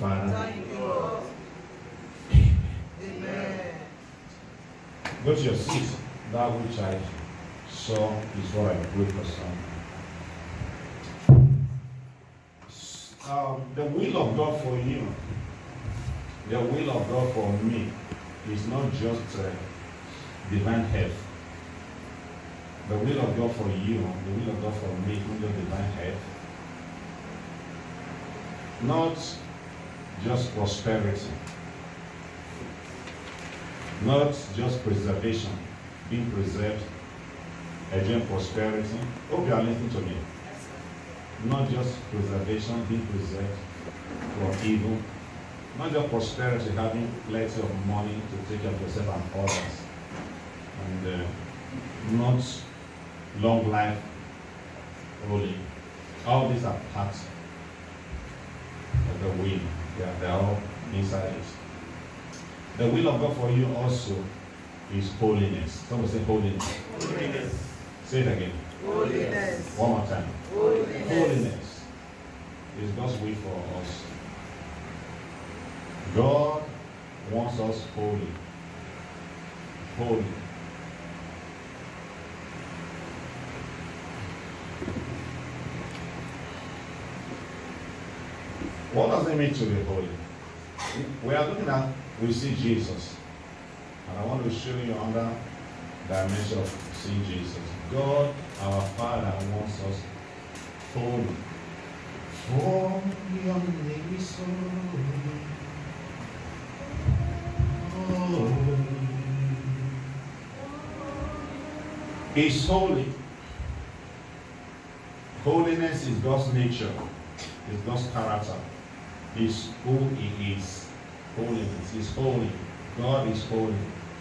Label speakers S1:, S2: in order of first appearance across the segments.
S1: Father.
S2: Thank you, Lord.
S1: Amen.
S2: Amen.
S1: Go to your seat. That which I saw is what I pray for some. The will of God for you, the will of God for me, is not just divine health. The will of God for you, the will of God for me, is not just divine health. Not just prosperity. Not just preservation, being preserved, enjoying prosperity. Hope you are listening to me. Not just preservation, being preserved from evil. Not just prosperity, having plenty of money to take care of yourself and others. And not long life only. All these are parts of the will. They're all inside it. The will of God for you also is holiness. Someone say holiness.
S2: Holiness.
S1: Say it again.
S2: Holiness.
S1: One more time.
S2: Holiness.
S1: Holiness is God's will for us. God wants us holy. Holy. What does it mean to be holy? We are looking at, we see Jesus. And I want to show you another dimension of seeing Jesus. God, our Father, wants us holy. For your name is holy. Holy. He's holy. Holiness is God's nature. It's God's character. It's who He is. Holiness. He's holy. God is holy.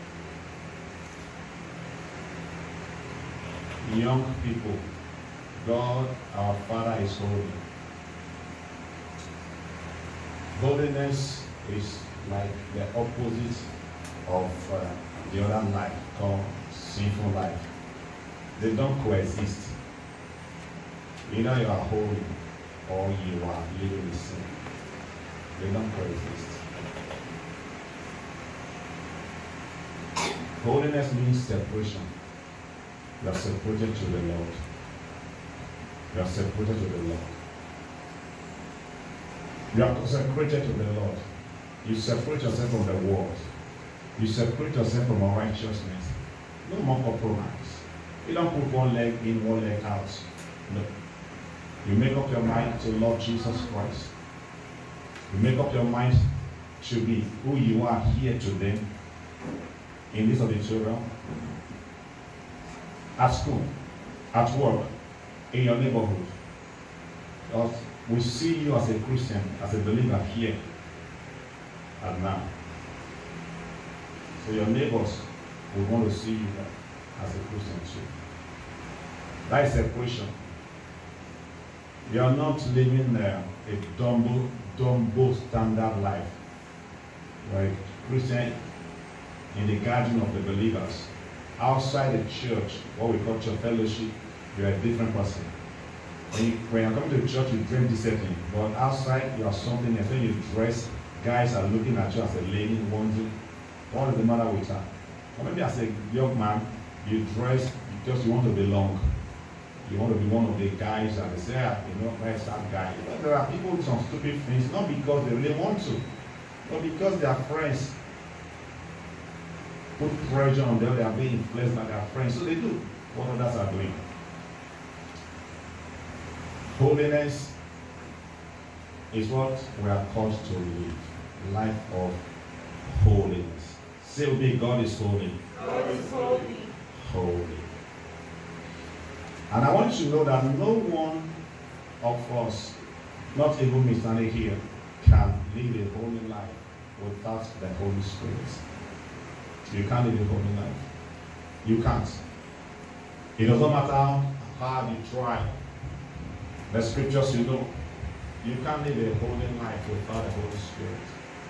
S1: Young people, God, our Father, is holy. Holiness is like the opposite of the other life called sinful life. They don't coexist. Either you are holy or you are living in sin. They don't coexist. Holiness means separation. You are separated to the Lord. You are separated to the Lord. You are consecrated to the Lord. You separate yourself from the world. You separate yourself from unrighteousness. No more compromise. You don't put one leg in, one leg out. No. You make up your mind to love Jesus Christ. You make up your mind to be who you are here today in this auditorium, at school, at work, in your neighborhood. Because we see you as a Christian, as a believer here and now. So your neighbors will want to see you as a Christian too. That is separation. You are not living a Dumbo standard life. You are a Christian in the garden of the believers. Outside the church, what we call church fellowship, you are a different person. When you come to church, you dress decently, but outside you are something else. When you dress, guys are looking at you as a lady, wondering, what is the matter with her? Or maybe as a young man, you dress because you want to belong. You want to be one of the guys that they say, where's that guy? But there are people who do some stupid things, not because they really want to, but because their friends put pressure on them, they are being influenced by their friends, so they do what others are doing. Holiness is what we are called to live, a life of holiness. Say with me, God is holy.
S2: God is holy.
S1: Holy. And I want you to know that no one of us, not even me standing here, can live a holy life without the Holy Spirit. You can't live a holy life. You can't. It doesn't matter how hard you try. The scriptures you know. You can't live a holy life without the Holy Spirit.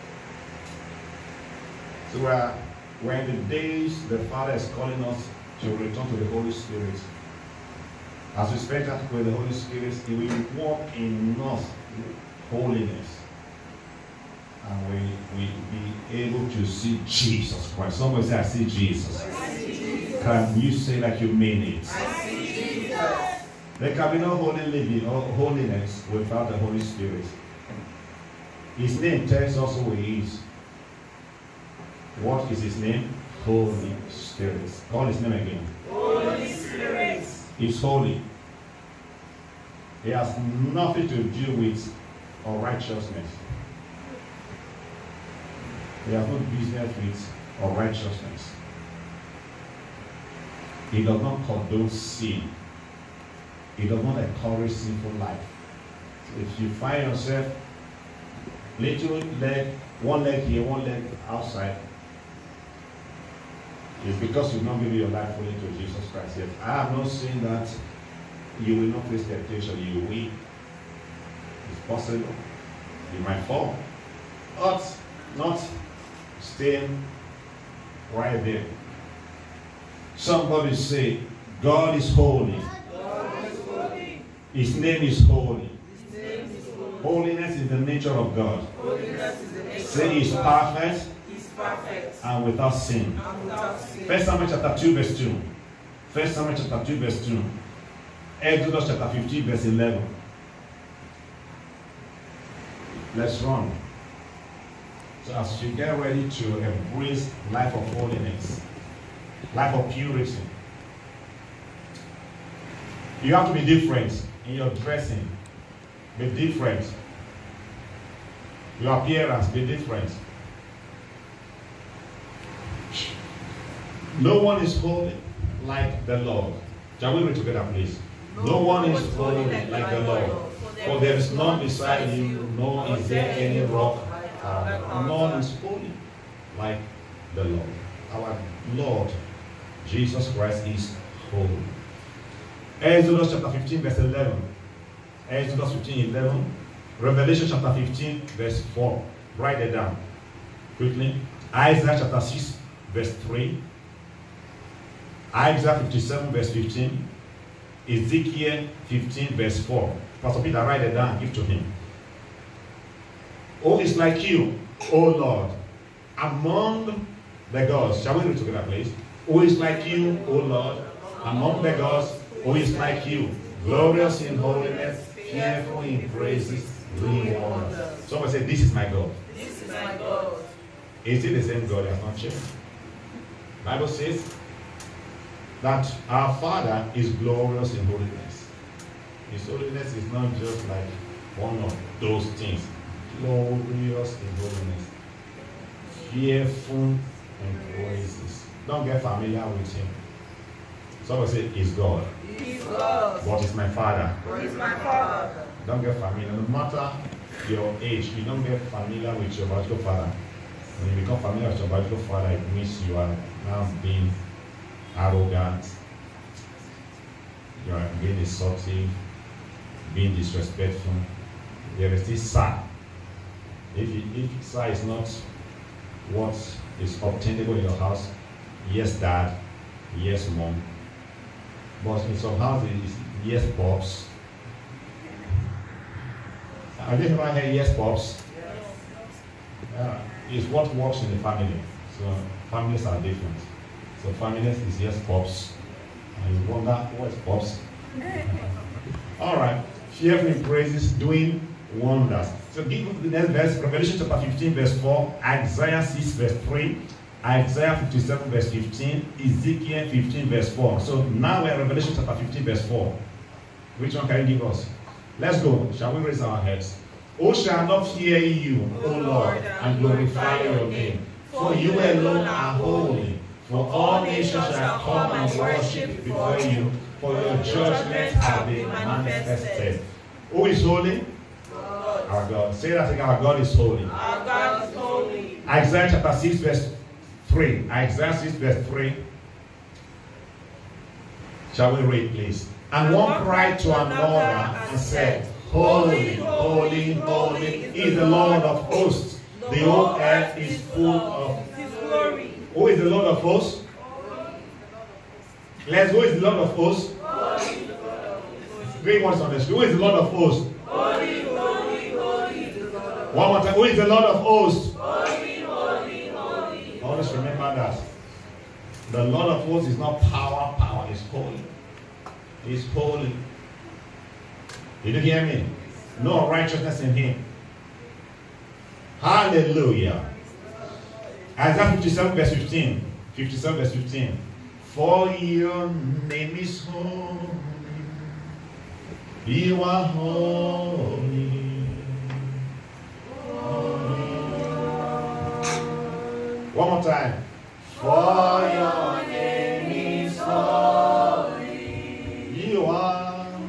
S1: So we're in the days the Father is calling us to return to the Holy Spirit. As we spend time with the Holy Spirit, He will walk in us holiness. and we be able to see Jesus Christ. Somebody say, I see Jesus. Can you say like you mean it?
S2: I see Jesus.
S1: There can be no holy living or holiness without the Holy Spirit. His name tells us who he is. What is his name? Holy Spirit. Call his name again.
S2: Holy Spirit.
S1: He's holy. He has nothing to do with unrighteousness. He has no business with unrighteousness. He does not condone sin. He does not encourage sinful life. So if you find yourself little leg, one leg here, one leg outside, it's because you've not given your life fully to Jesus Christ yet. I am not saying that you will not face temptation. You will. It's possible. You might fall. But not staying right there. Somebody say, God is holy.
S2: God is holy.
S1: His name is holy.
S2: His name is holy.
S1: Holiness is the nature of God.
S2: Holiness is the nature
S1: Say
S2: of
S1: he's
S2: God.
S1: perfect
S2: He's perfect
S1: and without sin.
S2: and without sin.
S1: 1 Samuel chapter 2 verse 2. 1 Samuel chapter 2 verse 2. Exodus chapter 15 verse 11. Let's run. So as you get ready to embrace life of holiness, life of purity, you have to be different in your dressing. Be different. Your appearance, be different. No one is holy like the Lord. Shall we read together, please? No one is holy like the Lord. For there is none beside you, nor is there any rock. None is holy like the Lord. Our Lord Jesus Christ is holy. Exodus chapter 15 verse 11. Exodus 15:11. Revelation chapter 15 verse 4. Write it down quickly. Isaiah chapter 6 verse 3. Isaiah 57 verse 15. Ezekiel 15 verse 4. Pastor Peter, write it down, give to him. Who is like you, O Lord, among the gods? Shall we read together, please? Who is like you, O Lord, among the gods? Who is like you, glorious in holiness, fearful in praises, doing wonders? Someone say, this is my God.
S2: This is my God.
S1: Is it the same God? He has not changed. Bible says that our Father is glorious in holiness. His holiness is not just like one of those things. Glorious in holiness. Fearful in praises. Don't get familiar with him. Somebody say, he's God.
S2: He's God.
S1: What is my Father?
S2: He's my Father.
S1: Don't get familiar. No matter your age, you don't get familiar with your biological father. When you become familiar with your biological father, it means you are now being arrogant, you are being insulting, being disrespectful. There is this sir. If sir is not what is obtainable in your house, yes dad, yes mom. But in some houses, it's yes pops. Have you ever heard yes pops?
S2: Yes.
S1: It's what works in the family. So families are different. So families is yes pops. And you wonder what is pops. All right. Fearful in praises, doing wonders. So give the next verse, Revelation chapter 15 verse 4, Isaiah 6 verse 3, Isaiah 57 verse 15, Ezekiel 15 verse 4. So now we're in Revelation chapter 15 verse 4. Which one can you give us? Let's go. Shall we raise our heads? Who shall not fear you, O Lord, and glorify your name? For you alone are holy. For all nations shall come and worship before you, for your judgments have been manifested. Who is holy?
S2: God.
S1: Our God. Say that again. Our God is holy.
S2: Our God is holy.
S1: Isaiah chapter 6 verse 3. Isaiah 6 verse 3. Shall we read, please? And one cried to another and said, Holy, holy, holy is the Lord of hosts. The whole earth is full of
S2: His glory.
S1: Who is the Lord of hosts? Let's go. Who is the Lord of hosts? Great ones on the street. Who is the Lord of hosts?
S2: Holy, holy, holy is the Lord of
S1: One more time. Who is the Lord of hosts?
S2: Holy, holy, holy.
S1: Always remember that. The Lord of hosts is not power. Power is holy. He's holy. Did you hear me? No righteousness in him. Hallelujah. Isaiah 57 verse 15. 57 verse 15. For your name is holy. You are holy. Holy. One more time. For your name is holy. You are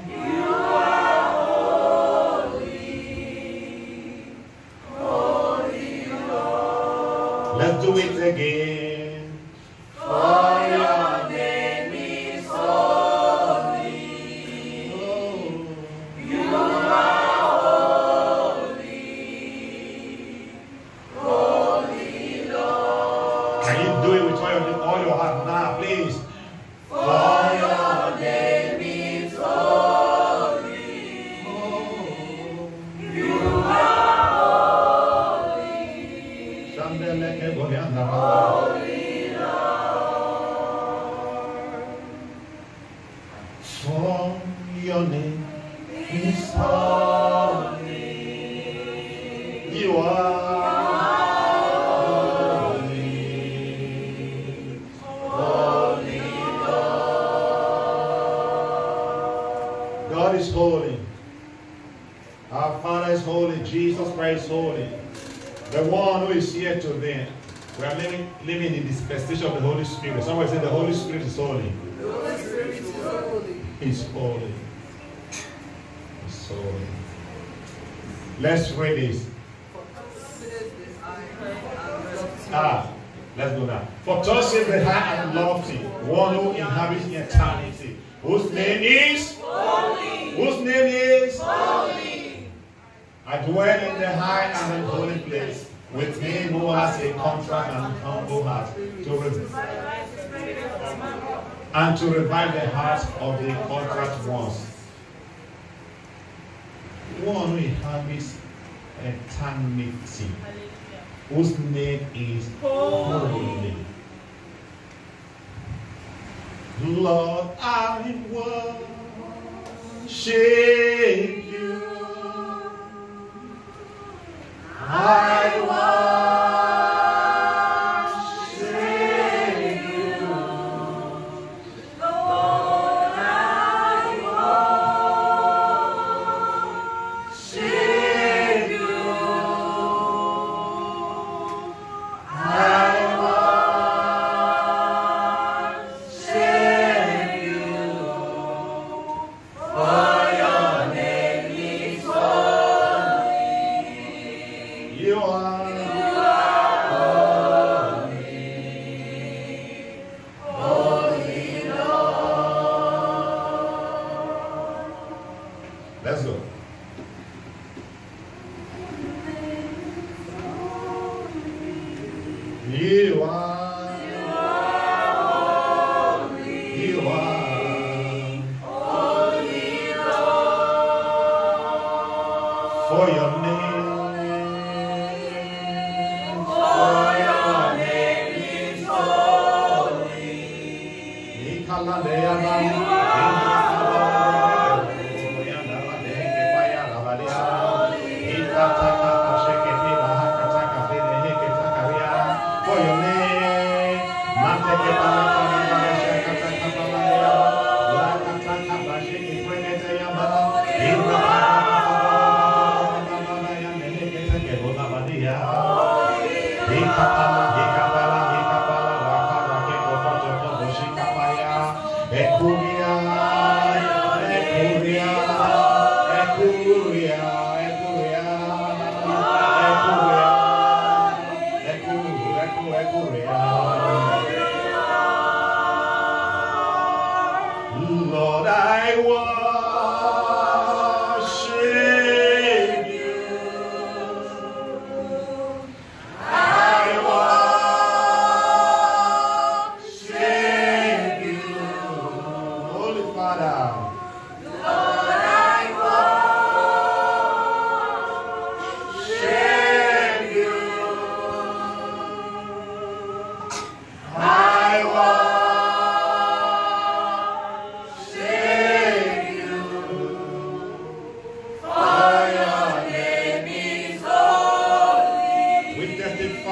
S1: holy, Lord. Let's do it again. For your name is holy. You are holy. Holy Lord. Can you do it with all your heart now, please? For your name is holy. You are holy. Holy Lord. For your name is holy. You are holy. Holy Lord. God is holy. Our Father is holy. Jesus Christ is holy. The one who is here today. We are living in the dispensation of the Holy Spirit. Somebody say the Holy Spirit is holy.
S2: The Holy Spirit is holy.
S1: He's holy. He's holy. Let's read this. Let's go now. For thus is the high and lofty, one who inhabits eternity, whose name is
S2: holy.
S1: Whose name is
S2: Holy.
S1: I dwell in the high and holy place with him who has a contrite and humble heart, and to revive the hearts of the contrite ones. One who inhabits eternity, whose name is holy. Lord, I worship you. I worship you. Lord, I worship you. I worship you. For your name is holy. You are holy. Holy Lord. Let's go. You are holy. You are holy Lord. For your name. For your name is holy. You are for your name, Lord, I worship you. I worship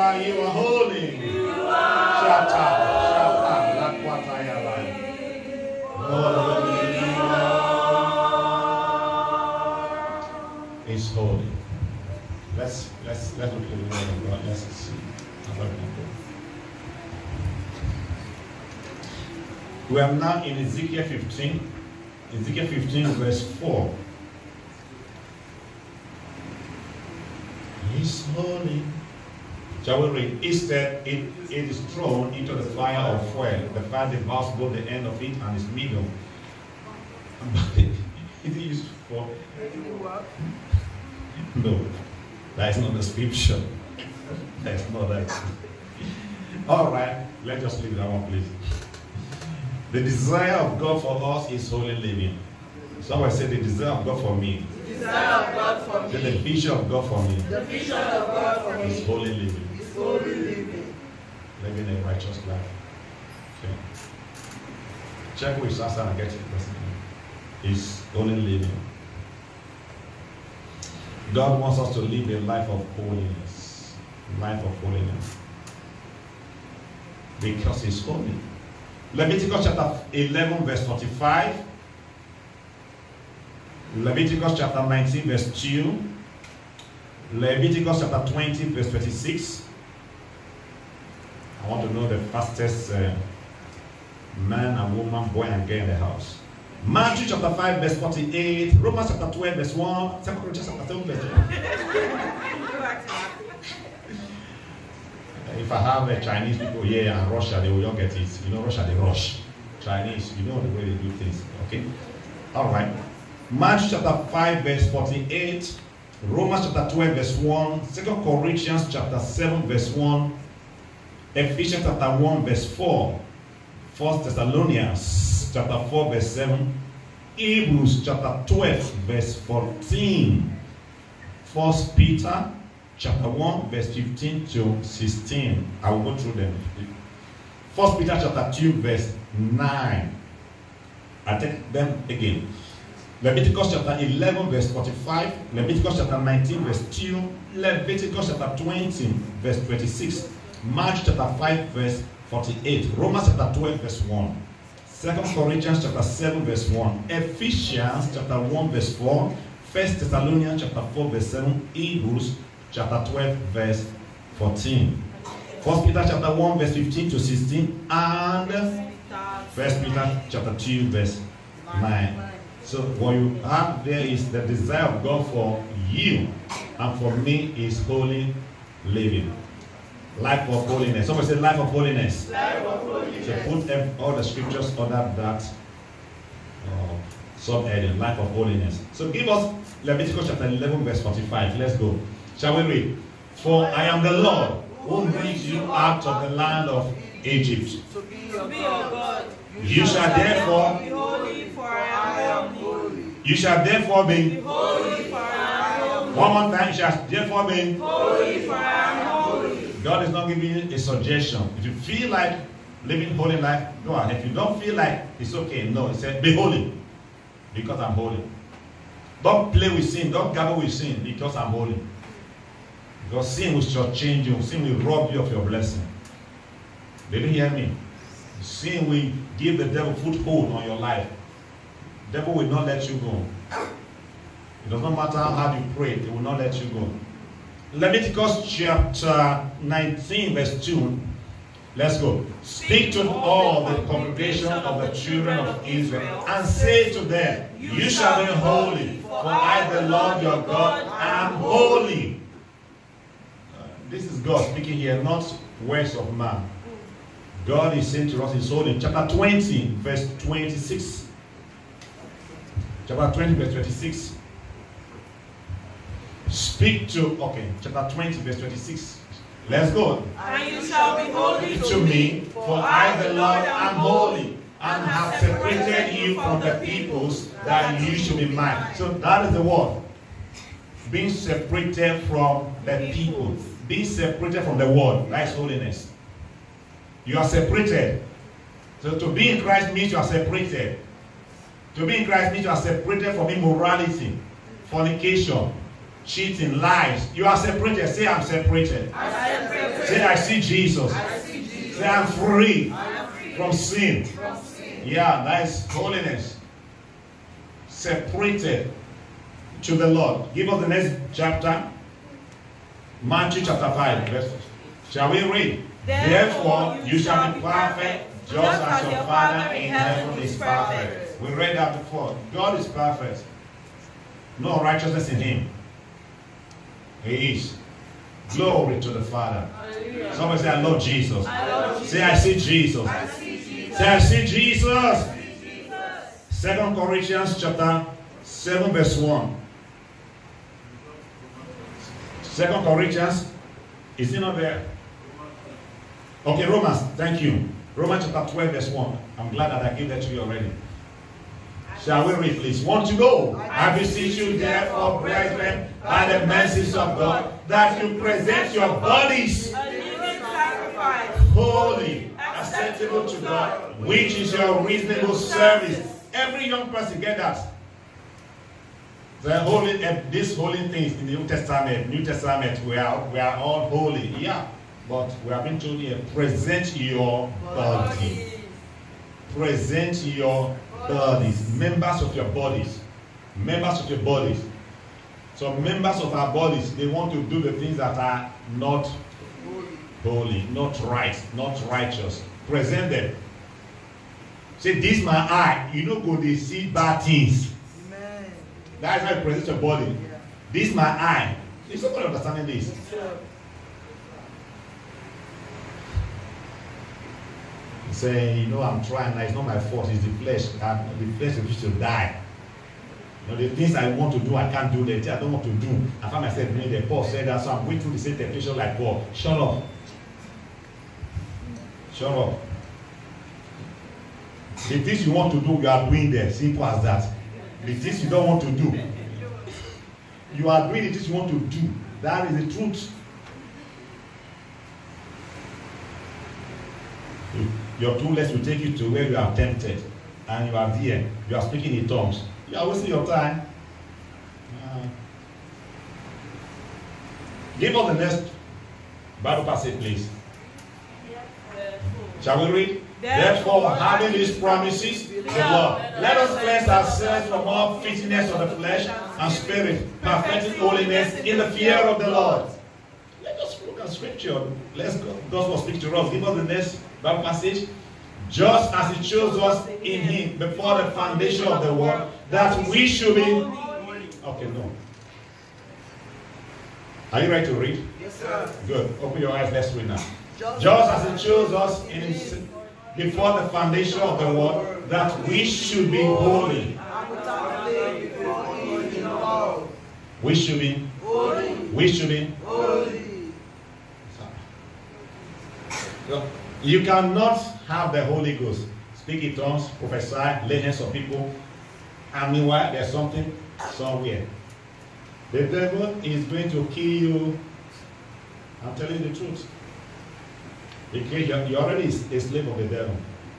S1: You are holy.
S2: You are
S1: Shata. Lakwatayaba. Holy is holy. Let's look at the word of God. Let's see. We are now in Ezekiel 15. Ezekiel 15 verse 4. He's holy. Shall we read? Instead, it is thrown into the fire of fire. The fire devours both the end of it and its middle. But it is used for... No, that is not the scripture. That is not that. All right, let's just leave that one, please. The desire of God for us is holy living. Someone said the desire of God for me.
S2: the desire of God for me.
S1: The vision of God for me.
S2: The vision of God for me
S1: Is holy living.
S2: is holy living.
S1: Living a righteous life. Okay. Check with Sasa and get it. Is holy living. God wants us to live a life of holiness. Life of holiness. Because He's holy. Leviticus chapter 11 verse 45. Leviticus chapter 19 verse 2. Leviticus chapter 20 verse 26. I want to know the fastest man and woman, boy and girl in the house. Matthew chapter 5 verse 48. Romans chapter 12 verse 1. 2 Corinthians chapter 7 verse 1. If I have Chinese people here and Russia, they will all get it. You know, Russia, they rush. Chinese, you know the way they do things. Okay? All right. Matthew chapter 5 verse 48. Romans chapter 12 verse 1. 2 Corinthians chapter 7 verse 1. Ephesians chapter 1 verse 4. 1 Thessalonians chapter 4 verse 7. Hebrews chapter 12 verse 14. 1 Peter chapter 1 verse 15 to 16. I will go through them. 1 Peter chapter 2 verse 9. I take them again. Leviticus chapter 11 verse 45. Leviticus chapter 19 verse 2. Leviticus chapter 20 verse 26. Mark chapter 5 verse 48. Romans chapter 12 verse 1. 2 Corinthians chapter 7 verse 1. Ephesians chapter 1 verse 4. 1 Thessalonians chapter 4 verse 7. Hebrews chapter 12 verse 14. 1 Peter chapter 1 verse 15 to 16. And 1 Peter chapter 2 verse 9. So what you have there is the desire of God for you, and for me is holy living. Life of holiness. Somebody say life of holiness.
S2: Life of holiness.
S1: So put all the scriptures under that subheading, life of holiness. So give us Leviticus chapter 11 verse 45. Let's go. Shall we read? For I am the Lord who brings you out of the land of Egypt.
S2: To be your God.
S1: You shall therefore
S2: be holy, for I am holy.
S1: You shall therefore be
S2: Be holy, for I am
S1: one more time. You shall therefore be
S2: holy, for I am holy.
S1: God is not giving you a suggestion. If you feel like living holy life, go ahead. If you don't feel like it's okay, no. He said, be holy because I'm holy. Don't play with sin. Don't gamble with sin because I'm holy. Because sin will shortchange you. Sin will rob you of your blessing. Did you hear me? Sin will give the devil foothold on your life. The devil will not let you go. It does not matter how hard you pray, it will not let you go. Leviticus chapter 19 verse 2. Let's go. Speak to all the congregation of the children of Israel and say to them, you shall be holy, for I, the Lord your God, am holy. This is God speaking here, not words of man. God is saying to us, He's holy. Chapter 20, verse 26. Chapter 20, verse 26. Speak to, chapter 20, verse 26. Let's go.
S2: And you shall be holy
S1: To me, for I, the Lord, am holy, and have separated you from the peoples, that you should be mine. So that is the word. Being separated from the people. Being separated from the world. That is holiness. You are separated. So to be in Christ means you are separated. To be in Christ means you are separated from immorality, fornication, cheating, lies. You are separated. Say, I'm separated. Say, I see Jesus. Say, I'm free from sin. Yeah, that is holiness. Separated to the Lord. Give us the next chapter. Matthew chapter 5. Shall we read? Therefore, you shall be perfect, just as your Father in heaven is perfect. We read that before. God is perfect. No unrighteousness in him. He is. Glory to the Father. Somebody say, I love Jesus. Say, I see Jesus. Say, I see Jesus. 2 Corinthians chapter 7 verse 1. 2 Corinthians, is it not there? Okay, Romans, thank you. Romans chapter 12 verse 1. I'm glad that I gave that to you already. Shall we read, please? Want to go? I beseech you, therefore, brethren, by the mercies of God, that you present your bodies
S2: a living sacrifice,
S1: holy, acceptable to God, which is your reasonable service. Every young person get that. The holy, these holy things in the New Testament, we are all holy. Yeah, but we have been told here, present your body. Present your bodies. Members of your bodies. Members of your bodies. So members of our bodies, they want to do the things that are not holy, not right, not righteous. Present them. Say, this my eye. You don't go to see bad things. Amen. That's how you present your body. Yeah. This my eye. Is somebody understanding this? Sure. Say, you know, I'm trying. It's not my fault. It's the flesh. The flesh is to die. You know, the things I want to do, I can't do. The things I don't want to do, I find myself doing them. Paul said that, so I'm going through the same temptation like Paul. Shut up. Shut up. The things you want to do, you are doing them. Simple as that. The things you don't want to do, you are doing the things you want to do. That is the truth. Your two legs will take you to where you are tempted, and you are there. You are speaking in tongues. You are wasting your time. Give us the next Bible passage, please. Shall we read? Therefore, having these promises, the Lord, let us cleanse ourselves from all filthiness of the flesh and spirit, perfecting holiness in the fear of the Lord. Let us look at Scripture. God will speak to us. Give us the next Bible passage. Just as He chose us in Him before the foundation of the world, that we should be. Okay, no. Are you ready to read?
S3: Yes, sir.
S1: Good. Open your eyes. Let's read now. Just as He chose us in His, before the foundation of the world, that we should be holy. We should be holy. We should be holy. You cannot have the Holy Ghost, speak in tongues, prophesy, lay hands on people, and meanwhile there's something somewhere. The devil is going to kill you. I'm telling you the truth. Because you're already a slave of the devil.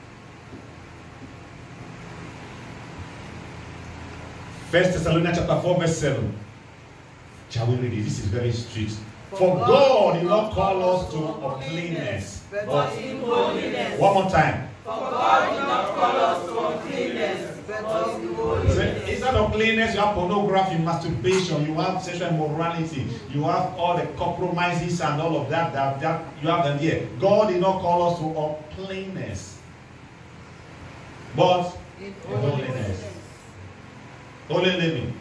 S1: First Thessalonians chapter 4 verse 7. Shall we read it? This is very strict. For God did not call us to uncleanness, but
S2: in holiness.
S1: One more time.
S2: For God did not call us to uncleanness, but in holiness.
S1: So instead of uncleanness, you have pornography, masturbation, you have sexual immorality, you have all the compromises and all of that you have them here. God did not call us to uncleanness, but in holiness. Holy living.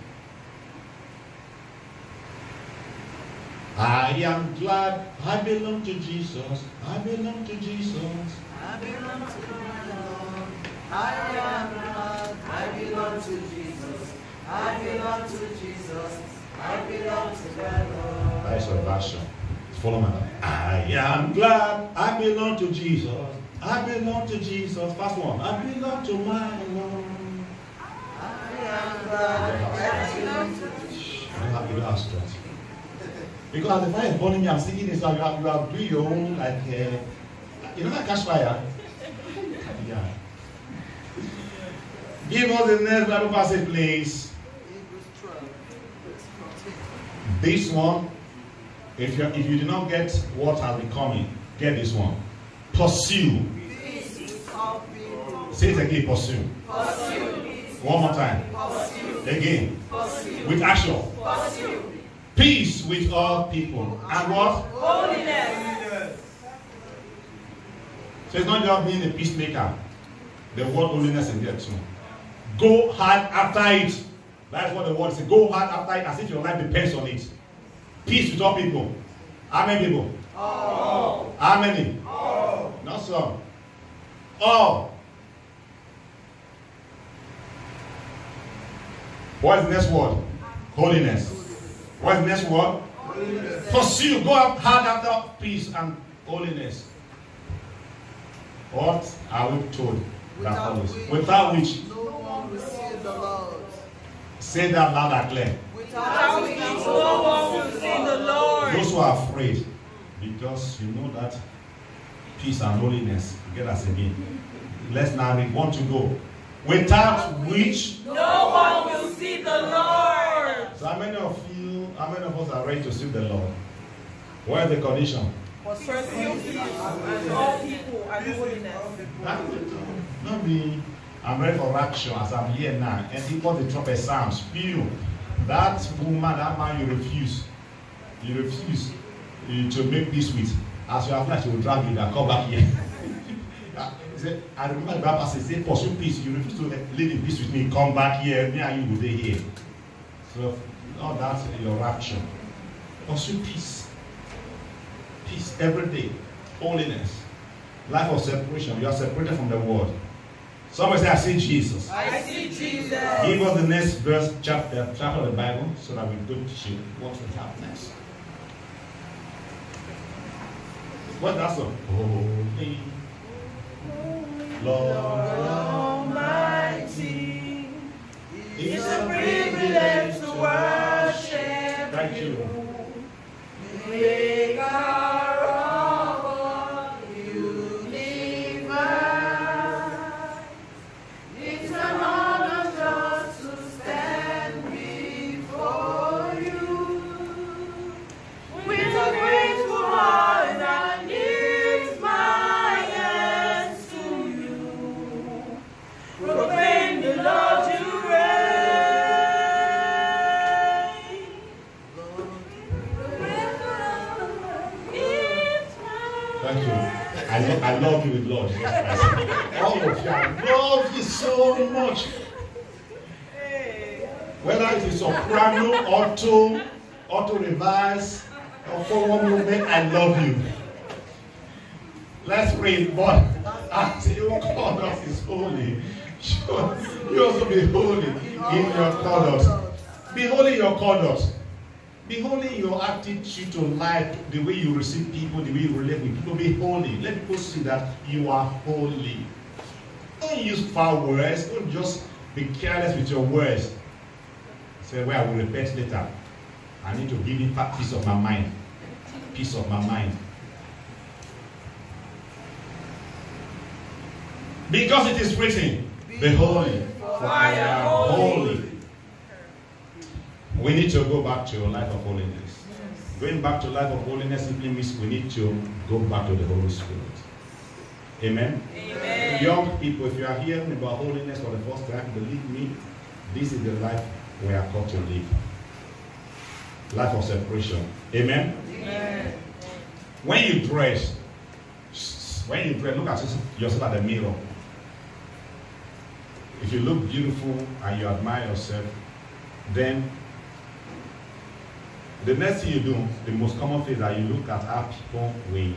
S1: I am glad I belong to Jesus. I belong to Jesus.
S3: I belong to my Lord. I am glad I belong to Jesus. I belong to Jesus. I belong to the Lord.
S1: That is your version. Follow me. I am glad I belong to Jesus. I belong to Jesus. First one. I belong to my Lord.
S3: I am glad I belong to Jesus.
S1: You don't have strength. Because the fire is burning me, I'm singing this, you are doing your own, like, you know that catch fire? Yeah. Give us the next Bible passage, please. This one, if you did not get what has been coming, get this one. Pursue. Say it again, pursue. One more time. Again. With action. Peace with all people. And what?
S2: Holiness.
S1: So it's not just being a peacemaker. The word holiness is there too. Go hard after it. That's what the word says. Go hard after it as if your life depends on it. Peace with all people. How many people?
S2: All.
S1: How many?
S2: All.
S1: Not some. All. What is the next word? Holiness. What is the next word?
S2: Holiness.
S1: Pursue. Go up hard after peace and holiness. What are we told that follows? Without which?
S3: No one will see the Lord.
S1: Say that loud and clear.
S2: Without which no one will see the Lord.
S1: Those who are afraid, because you know that peace and holiness together as a being. Let's now read. Want to go. Without which
S2: no one will see the Lord.
S1: So how many of us are ready to see the Lord? What is the condition?
S2: Pursue peace and all people and holiness.
S1: Not me. I'm ready for action as I'm here now. And people the trumpet sounds. Feel that woman, that man you refuse. You refuse to make peace with. As you apply, she will drag you and come back here. I remember the Bible says, pursue peace. You refuse to live in peace with me. Come back here. Me and you will be here. So, all that's your action. Pursue peace. Peace every day. Holiness. Life of separation. You are separated from the world. Somebody say, I see Jesus.
S2: I see Jesus.
S1: Give us the next verse, chapter of the Bible, so that we don't see what will happen next. What that's a holy Lord
S2: Almighty. It's a privilege to worship.
S1: Thank you.
S2: Maker of all universe. It's an honor just to stand before you with a grateful heart that lifts my hands to you. Proclaim the Lord you reign.
S1: Thank you. I love you with Lord Jesus Christ. All of you, I love you so much. Whether it is soprano, auto reverse, or forward movement, I love you. Let's pray, but as you call us is holy, you also be holy in your conduct. Be holy in your conduct. Be holy in your attitude to life, the way you receive people, the way you relate with people. Be holy. Let people see that you are holy. Don't use foul words. Don't just be careless with your words. Say, well, I will repent later. I need to give him peace of my mind. Peace of my mind. Because it is written, be holy, for I am holy. We need to go back to a life of holiness. Going back to a life of holiness simply means we need to go back to the Holy Spirit. Amen?
S2: Amen.
S1: Young people, if you are hearing about holiness for the first time, believe me, this is the life we are called to live. Life of separation. Amen?
S2: Amen.
S1: When you dress, look at yourself at the mirror. If you look beautiful and you admire yourself, then the next thing you do, the most common thing is that you look at how people will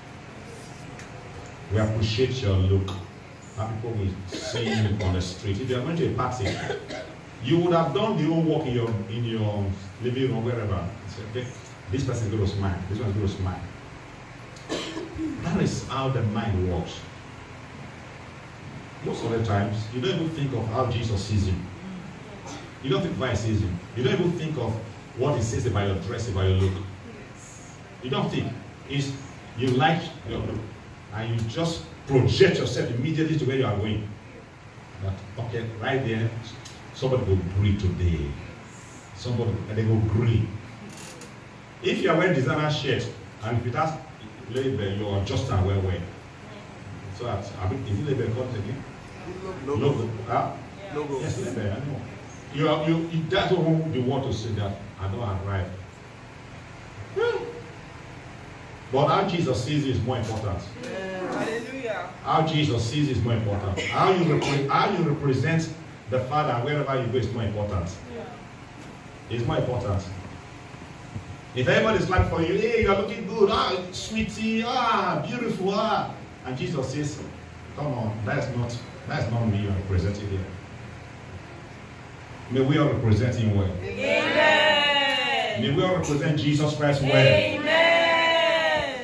S1: appreciate your look. How people will see you on the street. If you are going to a party, you would have done the whole work in your living room or wherever. Say, okay, this person is going to smile. This one is going to smile. That is how the mind works. Most of the times, you don't even think of how Jesus sees you. You don't think of how he sees you. You don't even think of what he says about your dress, about your look. You don't think. It's, you like your look. And you just project yourself immediately to where you are going. But, okay, right there, somebody will agree today. Somebody, and they will agree. If you are wearing designer shirt and if it has label, you are just and well. So that, is it label called again? Logo. Huh?
S3: Yeah. Logo.
S1: Yes, label, I know. You that's what you want to say that I don't arrive. But how Jesus sees it is more important.
S3: Yeah. Hallelujah.
S1: How Jesus sees it is more important. How you represent the Father wherever you go is more important. Yeah. It's more important. If everybody is clapping for you, hey, you are looking good, sweetie, beautiful, and Jesus says, come on, that's not me you are representing here. May we all represent him well.
S2: Amen.
S1: May we all represent Jesus Christ well.
S2: Amen.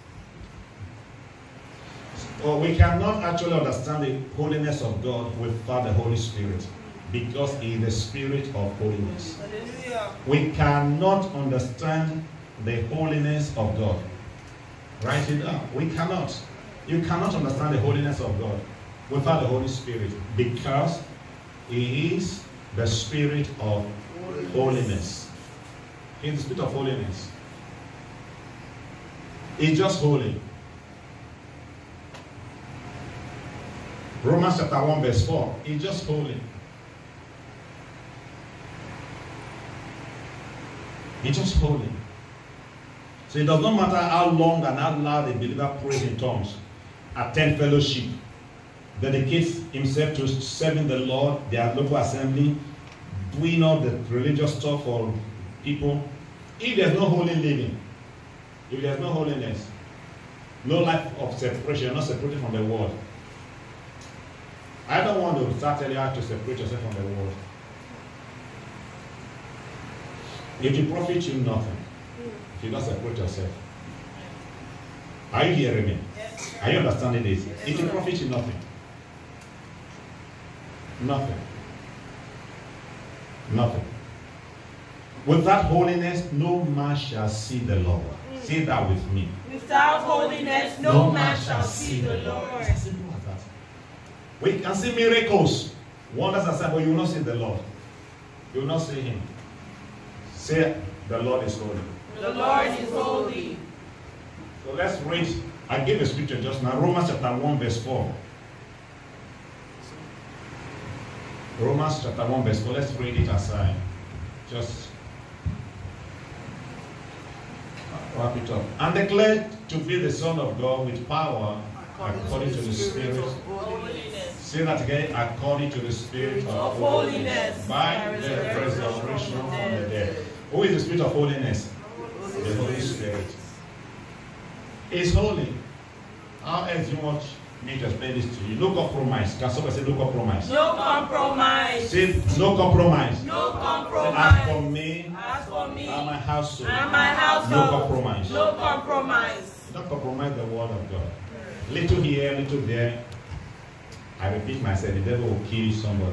S1: Well, we cannot actually understand the holiness of God without the Holy Spirit, because he is the Spirit of holiness.
S3: Hallelujah.
S1: We cannot understand the holiness of God. Write it down. We cannot. You cannot understand the holiness of God without the Holy Spirit, because he is the Spirit of holiness. He is the Spirit of holiness. He's just holy. Romans chapter 1 verse 4. He's just holy. He's just holy. So it does not matter how long and how loud a believer prays in tongues, attend fellowship, dedicates himself to serving the Lord, their local assembly, doing all the religious stuff for people. If there's no holy living, if there's no holiness, no life of separation, you're not separated from the world. I don't want to start telling you how to separate yourself from the world. It will profit you nothing if you don't separate yourself. Are you hearing me?
S3: Yes.
S1: Are you understanding this? It will profit you nothing. Nothing. Nothing. Without holiness, no man shall see the Lord. Say that with me.
S2: Without holiness, no man shall see the Lord.
S1: It's as simple as that. We can see miracles, wonders and signs, but you will not see the Lord. You will not see him. Say, the Lord is holy.
S2: The Lord is holy.
S1: So let's read. I gave a scripture just now. Romans chapter 1 verse 4. Romans chapter 1 verse 4. Let's read it aside. Just wrap it up. And declared to be the Son of God with power according to the Spirit.
S2: Holiness.
S1: Say that again. According to the Spirit of
S2: Holiness.
S1: By the resurrection from the dead. Who is the Spirit of holiness? The Holy Spirit. Is holy. How else do you want me to explain this to you? No compromise. Can somebody say no compromise?
S2: No compromise.
S1: Say no compromise.
S2: No
S1: Say,
S2: compromise.
S1: as for me
S2: As for me
S1: and my household.
S2: and my household.
S1: No compromise.
S2: No compromise.
S1: Don't compromise the word of God. Little here, little there. I repeat myself, the devil will kill somebody.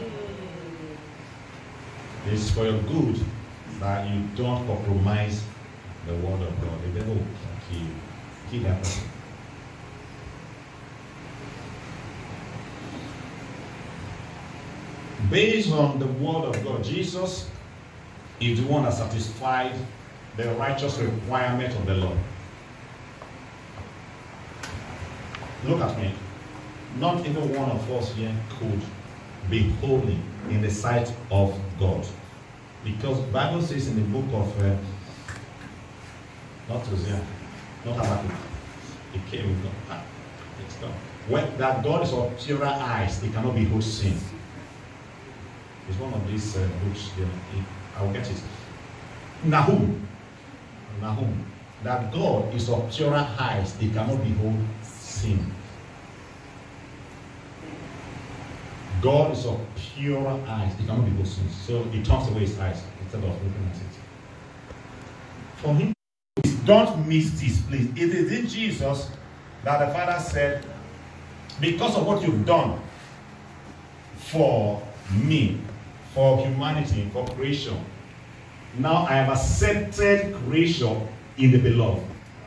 S1: It's for your good that you don't compromise the word of God. The devil will kill you. Kill that person. Based on the word of God, Jesus is the one that satisfied the righteous requirement of the law. Look at me. Not even one of us here could be holy in the sight of God. Because the Bible says in the book of, not Hosea, not Habakkuk, it came with God. It's done. When that God is of purer eyes, it cannot behold sin. It's one of these books, I will get it. Nahum, that God is of purer eyes, it cannot behold sin. God is of pure eyes. He cannot behold sin. So he turns away his eyes instead of looking at it. For him, don't miss this, please. It is in Jesus that the Father said, because of what you've done for me, for humanity, for creation, now I have accepted creation in the beloved.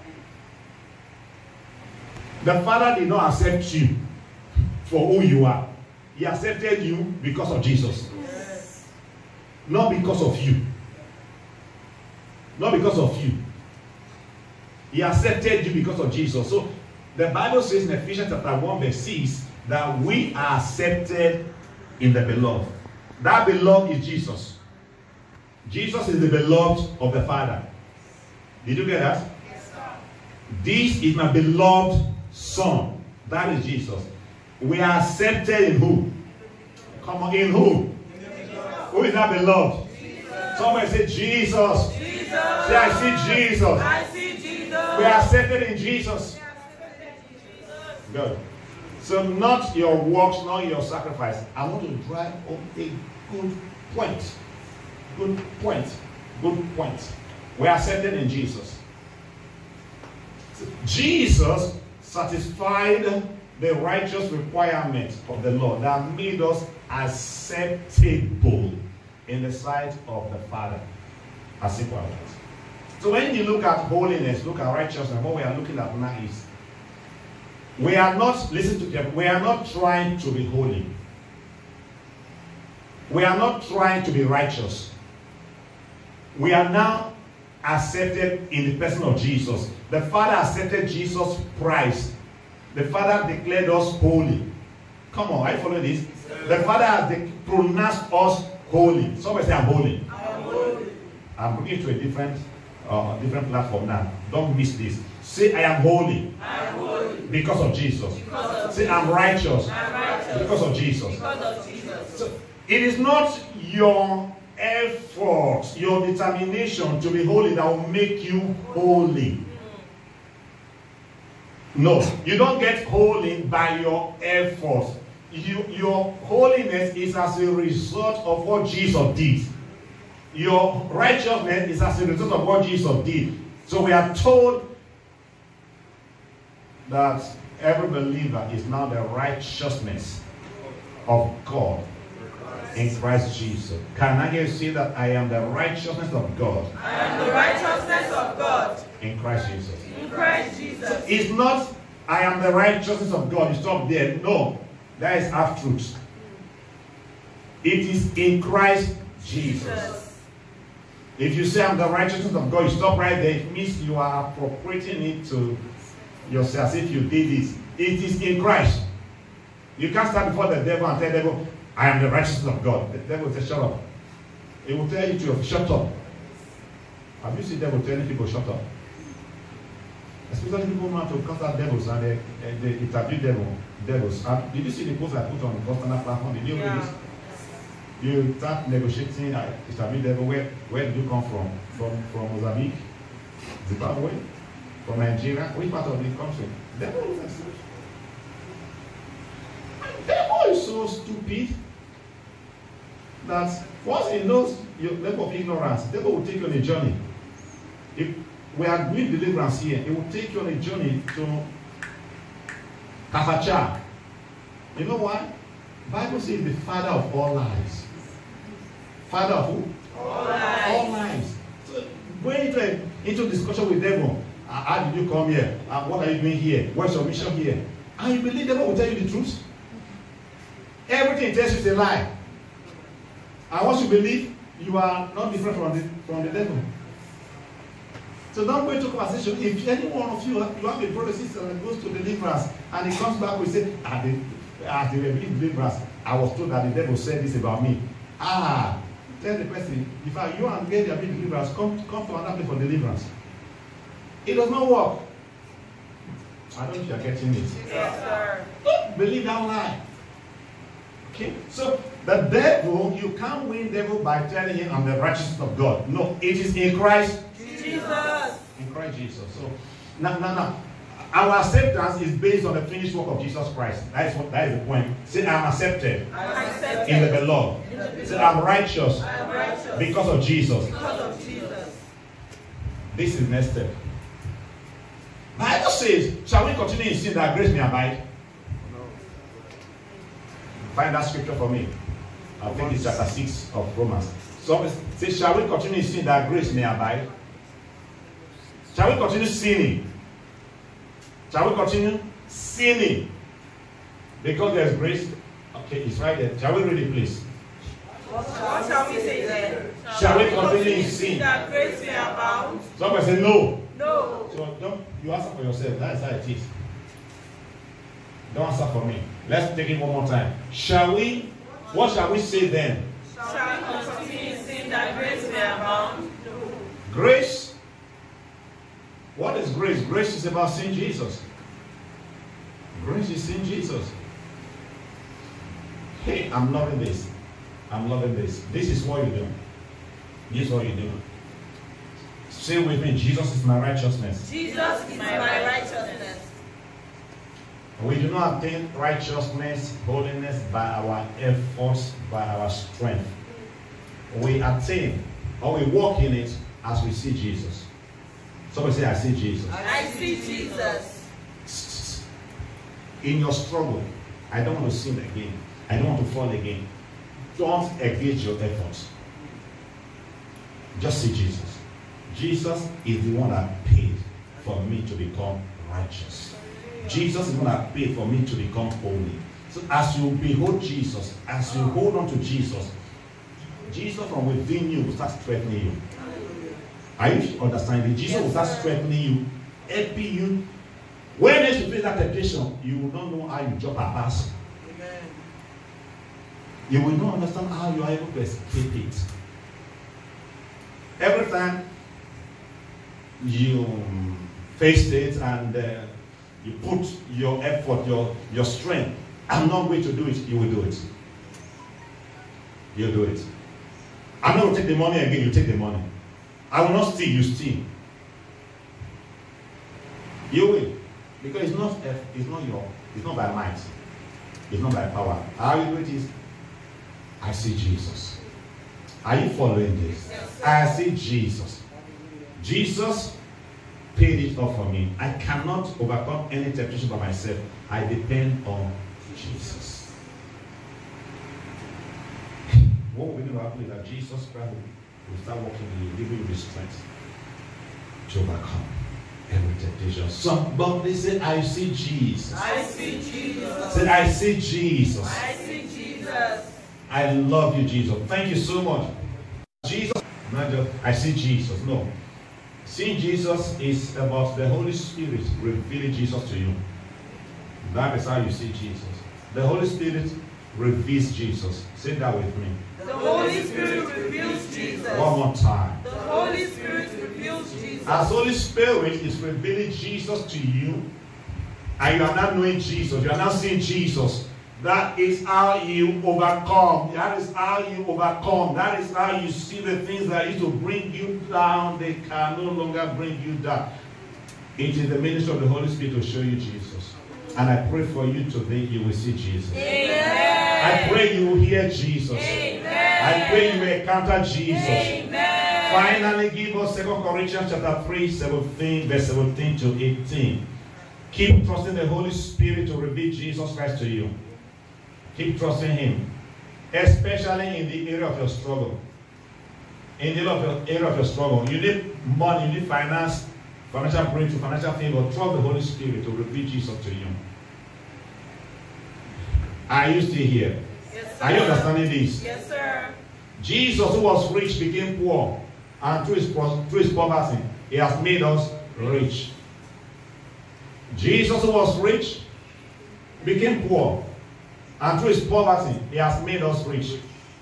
S1: The Father did not accept you for who you are. He accepted you because of Jesus. Yes. Not because of you. not because of you. He accepted you because of Jesus. So the Bible says in Ephesians chapter 1 verse 6 that we are accepted in the beloved. That beloved is Jesus. Jesus is the beloved of the Father. Did you get that?
S2: Yes, sir.
S1: This is my beloved Son. That is Jesus. We are accepted in who? Come on, in who? Who is that beloved?
S2: Jesus.
S1: Somebody say Jesus.
S2: Jesus.
S1: Say, I see Jesus.
S2: I see Jesus.
S1: We are accepted in Jesus. Good. So not your works, not your sacrifice. I want to drive home a good point. Good point. Good point. We are accepted in Jesus. Jesus satisfied the righteous requirement of the law that made us acceptable in the sight of the Father. As simple as that. So when you look at holiness, look at righteousness, what we are looking at now is we are not, listen to them, we are not trying to be holy. We are not trying to be righteous. We are now accepted in the person of Jesus. The Father accepted Jesus' price. The Father declared us holy. Come on, are you following this? The Father has pronounced us holy. Somebody say, I'm holy.
S2: I am holy.
S1: I'm bringing you to a different platform now. Don't miss this. Say, I am holy.
S2: I am holy.
S1: Because of Jesus.
S2: Because of
S1: Say, I'm righteous.
S2: I'm righteous.
S1: Because of Jesus.
S2: Because of Jesus.
S1: So, it is not your effort, your determination to be holy that will make you holy. No, you don't get holy by your effort. Your holiness is as a result of what Jesus did. Your righteousness is as a result of what Jesus did. So we are told that every believer is now the righteousness of God in Christ Jesus. Can I hear you say that I am the righteousness of God?
S2: I am the righteousness of God
S1: In Christ Jesus.
S2: in Christ Jesus.
S1: It's not, I am the righteousness of God. You stop there. No, that is half truth. It is in Christ Jesus. If you say I'm the righteousness of God, you stop right there. It means you are appropriating it to yourself as if you did it. It is in Christ. You can't stand before the devil and tell the devil, I am the righteousness of God. The devil will say, shut up. It will tell you to shut up. Have you seen the devil telling people shut up? Especially people want to cast out devils and they interview devils. Did you see the post I put on the personal platform? Did you read this? You start negotiating, interview devil. Where did you come from? From Mozambique? Zimbabwe? From Nigeria? Which part of the country? Devil is so stupid that once he knows your level of ignorance, the devil will take you on a journey. If we are doing deliverance here, it will take you on a journey to Kafacha. You know why? The Bible says the father of all lies. Father of who?
S2: All lies.
S1: All lies. So going into discussion with the devil, how did you come here? What are you doing here? What's your mission here? And you believe the devil will tell you the truth? Everything he tells you is a lie. And once you believe, you are not different from the devil. So don't go into conversation. If any one of you have a brother or sister that goes to deliverance and he comes back and say, as they were being deliverance, I was told that the devil said this about me. Tell the person, if you and get their being deliverance, come to another place for deliverance. It does not work. I don't know if you are getting it.
S2: Yes, sir.
S1: Don't believe that lie. Okay? So the devil, you can't win the devil by telling him I'm the righteousness of God. No, it is in Christ
S2: Jesus.
S1: In Christ Jesus. So now. Our acceptance is based on the finished work of Jesus Christ. That is the point. Say I'm accepted.
S2: I am accepted
S1: In the beloved. Say I'm righteous.
S2: I am righteous
S1: Because of Jesus.
S2: because of Jesus.
S1: This is next step. Bible says, shall we continue in sin that grace may abide? Find that scripture for me. I think it's chapter 6 of Romans. So say, shall we continue in sin that grace may abide? Shall we continue sinning? Shall we continue sinning? Because there is grace. Okay, it's right there. Shall we read it, please?
S2: What shall we say then?
S1: Shall we continue in sin?
S2: That grace may abound.
S1: Somebody say no.
S2: No.
S1: So don't you answer for yourself. That is how it is. Don't answer for me. Let's take it one more time. Shall we? What shall we say then?
S2: Shall we continue in sin that grace may abound?
S1: Grace. What is grace? Grace is about seeing Jesus. Grace is seeing Jesus. Hey, I'm loving this. I'm loving this. This is what you do. This is what you do. Say with me, Jesus is my righteousness.
S2: Jesus is my righteousness.
S1: We do not attain righteousness, holiness by our efforts, by our strength. We attain or we walk in it as we see Jesus. Somebody say, I see Jesus.
S2: I see Jesus.
S1: In your struggle, I don't want to sin again. I don't want to fall again. Don't engage your efforts. Just see Jesus. Jesus is the one that paid for me to become righteous. Jesus is the one that paid for me to become holy. So as you behold Jesus, as you hold on to Jesus, Jesus from within you will start strengthening you. Are you understanding? Jesus will start strengthening you, helping you. When you face that temptation, you will not know how you jump and pass. You will not understand how you are able to escape it. Every time you face it and you put your effort, your strength, I'm not going to do it, you will do it. You'll do it. I'm not going to take the money again, you take the money. I will not steal, you steal. You will. Because it's not by might. It's not by power. How you do it is, I see Jesus. Are you following this?
S2: Yes,
S1: I see Jesus. Jesus paid it all for me. I cannot overcome any temptation by myself. I depend on Jesus. What we know is that Jesus Christ will start working in you, giving you the strength to overcome every temptation. Somebody say, I see Jesus.
S2: I see Jesus.
S1: Say, I see Jesus.
S2: I see Jesus.
S1: I love you, Jesus. Thank you so much. Jesus, not just, I see Jesus. No. Seeing Jesus is about the Holy Spirit revealing Jesus to you. That is how you see Jesus. The Holy Spirit reveals Jesus. Say that with me.
S2: The Holy Spirit reveals Jesus.
S1: One more time.
S2: The Holy Spirit reveals Jesus.
S1: As Holy Spirit is revealing Jesus to you, and you are not knowing Jesus, you are not seeing Jesus, that is how you overcome. That is how you overcome. That is how you see the things that used to bring you down. They can no longer bring you down. It is the ministry of the Holy Spirit to show you Jesus. And I pray for you today, you will see Jesus.
S2: Amen.
S1: I pray you will hear Jesus.
S2: Amen.
S1: I pray you will encounter Jesus.
S2: Amen.
S1: Finally, give us 2 Corinthians chapter 3, 17, verse 17 to 18. Keep trusting the Holy Spirit to reveal Jesus Christ to you. Keep trusting Him, especially in the area of your struggle. In the area of your struggle, you need money, you need finance, financial breakthrough, financial favor. Trust the Holy Spirit to reveal Jesus to you. Are you still here?
S2: Yes, sir.
S1: Are you understanding this?
S2: Yes, sir.
S1: Jesus, who was rich, became poor, and through his poverty, He has made us rich. Jesus, who was rich, became poor, and through His poverty, He has made us rich.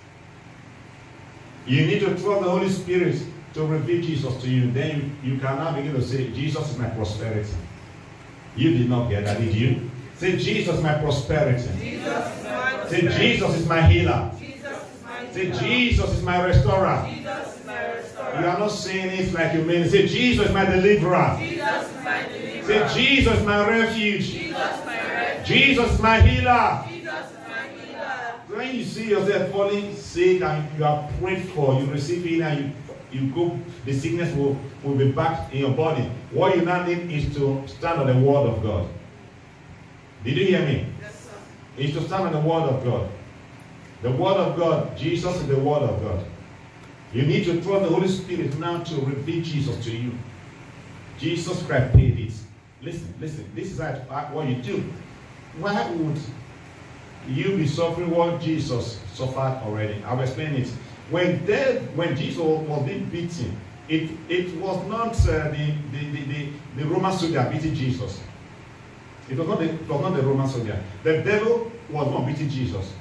S1: You need to trust the Holy Spirit to reveal Jesus to you. Then you can now begin to say, Jesus is my prosperity. You did not get that, did you? Say, Jesus is my prosperity.
S2: Jesus is my
S1: Say, Jesus is my healer.
S2: Jesus is my
S1: Say,
S2: healer.
S1: Jesus is my restorer.
S2: Jesus is my restorer.
S1: You are not saying it like you mean it. Say, Jesus is my deliverer.
S2: Jesus is my deliverer.
S1: Say, Jesus is my refuge.
S2: Jesus is my refuge.
S1: Jesus is my healer.
S2: Jesus is my healer.
S1: When you see yourself falling sick and you are prayed for, you receive healing and you go, the sickness will be back in your body. What you now need is to stand on the word of God. Did you hear me?
S2: Yes, sir.
S1: Is to stand on the word of God. The word of God, Jesus is the word of God. You need to trust the Holy Spirit now to reveal Jesus to you. Jesus Christ paid it. Listen, this is what you do. Why would you be suffering what Jesus suffered already? I'll explain it. When Jesus was being beaten, it was not the Roman soldier beating Jesus. It was not the Roman soldier. The devil was not beating Jesus.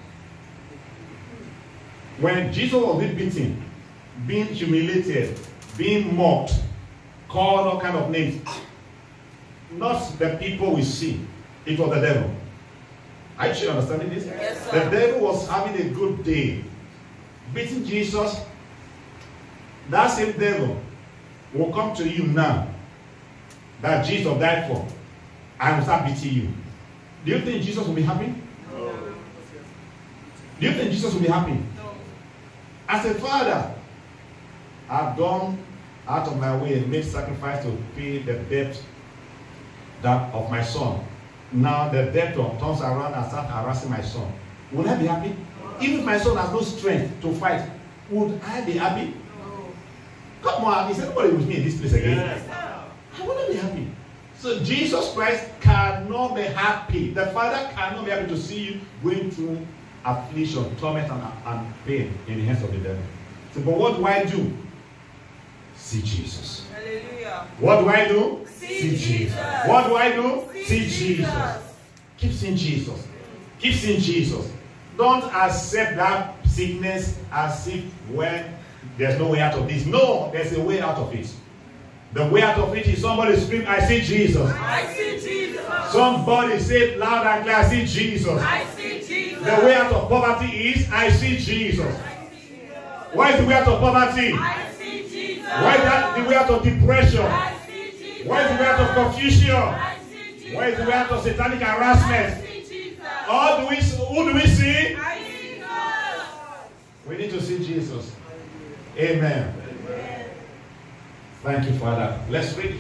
S1: When Jesus was being beaten, being humiliated, being mocked, called all kind of names, not the people we see, it was the devil. Are you sure understanding this?
S2: Yes, sir.
S1: The devil was having a good day, beating Jesus. That same devil will come to you now that Jesus died for and will start beating you. Do you think Jesus will be happy?
S2: No.
S1: Do you think Jesus will be happy?
S2: No.
S1: As a father, I've gone out of my way and made sacrifice to pay the debt that of my son. Now the debtor turns around and starts harassing my son. Will I be happy? Even if my son has no strength to fight, would I be happy?
S2: No.
S1: Come on, is anybody with me in this place again?
S2: Yes, sir.
S1: I will not be happy. So Jesus Christ cannot be happy. The Father cannot be happy to see you going through affliction, torment, and pain in the hands of the devil. So, but what do I do? See Jesus.
S2: Hallelujah.
S1: What do I do?
S2: See Jesus.
S1: What do I do?
S2: See Jesus.
S1: Keep seeing Jesus. Keep seeing Jesus. Don't accept that sickness as if, well, there's no way out of this. No, there's a way out of it. The way out of it is somebody scream, I see Jesus.
S2: I see Jesus.
S1: Somebody say loud and clear, I see Jesus.
S2: I see Jesus.
S1: The way out of poverty is, I see Jesus.
S2: I see Jesus.
S1: Why is the way out of poverty?
S2: I see Jesus.
S1: Why is that the way out of depression?
S2: I see Jesus.
S1: Why is the way out of confusion?
S2: I see Jesus.
S1: Why is the way out of satanic
S2: I
S1: harassment?
S2: see Jesus.
S1: Who do we see?
S2: I see Jesus.
S1: We need to see Jesus. Amen.
S2: Amen.
S1: Thank you, Father. Let's read.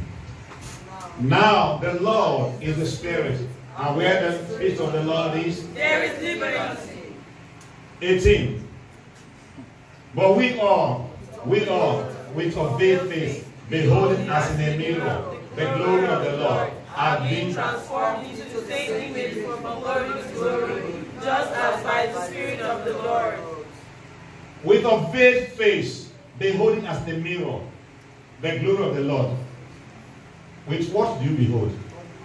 S1: Now the Lord is the Spirit, and where the Spirit of the Lord is,
S2: There is liberty.
S1: 18. But we all, with unveiled face, beholding as in a mirror the glory of the Lord, are being
S2: transformed into the same image from glory to glory, just as by the Spirit of the Lord.
S1: with unveiled face, beholding as in a mirror the glory of the Lord. With what do you behold?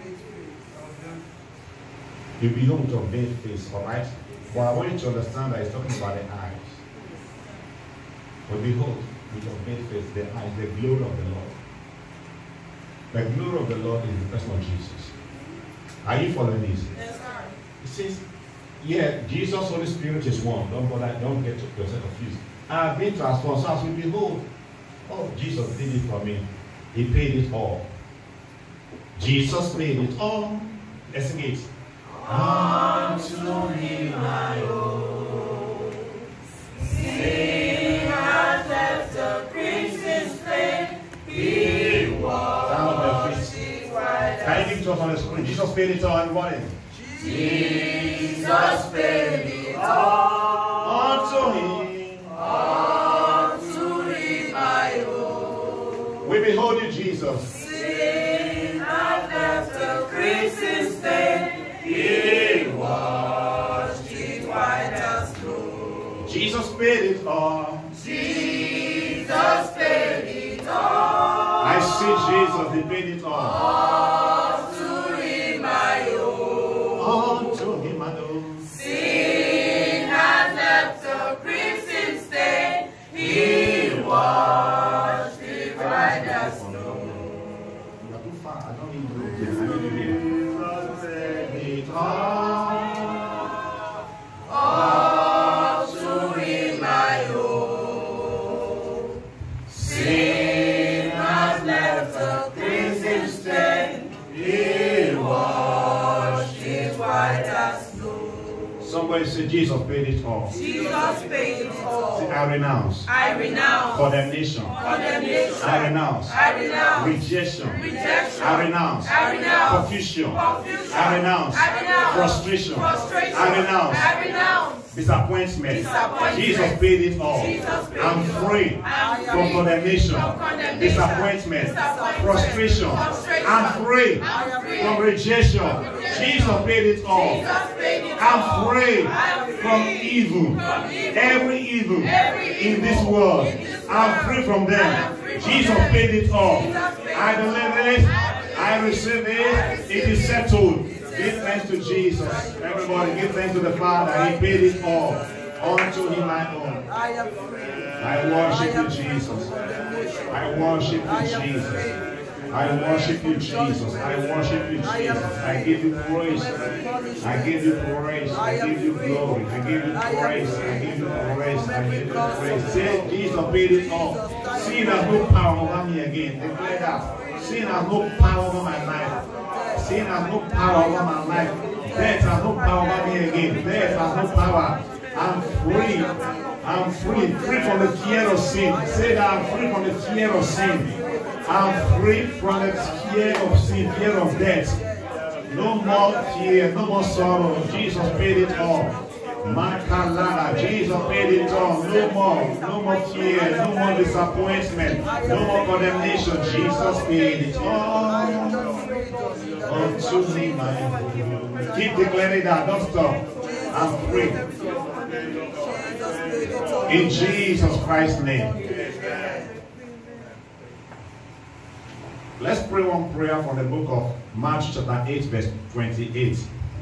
S1: You behold with unveiled face, alright? But I want you to understand that he's talking about the eyes. But behold, with unveiled face, the eyes, the glory of the Lord. The glory of the Lord is the person of Jesus. Are you following this?
S2: Yes, sir.
S1: It says, yeah, Jesus, Holy Spirit is one. Don't bother, don't get yourself confused. I have been transformed. So as we behold, oh, Jesus did it for me. He paid it all. Jesus paid it all. Let's sing it.
S2: Unto him I owe. Sin has left a crimson stain. He washed it white.
S1: Can you give to us on the screen? Jesus paid it all, everybody.
S2: Jesus paid it all.
S1: Unto him.
S2: Unto him I owe.
S1: We behold you, Jesus.
S2: Sin has left a crimson stain. He washed it white as snow.
S1: Jesus paid it all.
S2: Jesus paid it all.
S1: I see Jesus, he paid it all.
S2: Unto him I owe.
S1: Unto him I owe.
S2: Sin has left a crimson stain. He washed it white as snow.
S1: You are too far. I don't need you. I need you here. It all.
S2: Unto him I owe. Sin has left a crimson stain. He washed it white as snow.
S1: Somebody say Jesus paid it all.
S2: Jesus paid it
S1: Say,
S2: all.
S1: I renounce
S2: I renounce
S1: condemnation.
S2: condemnation.
S1: I renounce
S2: I renounce
S1: rejection.
S2: rejection.
S1: I renounce
S2: I renounce
S1: confusion.
S2: confusion.
S1: I renounce
S2: I renounce
S1: frustration.
S2: frustration.
S1: I renounce
S2: I renounce
S1: disappointment. Jesus paid it all. I'm free from condemnation, disappointment, frustration. I'm free from rejection. Jesus paid it all. I'm free from evil. Every evil in this world, I'm free from them. Jesus paid it all. I believe it. I receive it. It is settled. Give thanks to Jesus. Everybody give thanks to the Father. He paid it all. Unto him I own. I worship you, Jesus. I worship you, Jesus. I worship you, Jesus. I worship you, Jesus. I give you praise. I give you praise. I give you glory. I give you praise. I give you praise. I give you praise. Say, Jesus paid it all. Sin has no power over me again. Declare that. Sin has no power over my life. Sin has no power over my life. Death has no power over me again. Death has no power. I'm free. I'm free. Free from the fear of sin. Say that I'm free from the fear of sin. I'm free from the fear of sin, fear of death. No more fear, no more sorrow. Jesus paid it all. Makalala, Jesus paid it all. No more fear, no more disappointment, no more condemnation. Jesus paid it all. Unto me, my keep declaring that. Don't stop. I'm free. In Jesus Christ's name. Let's pray one prayer from the book of Mark chapter 8 verse 28.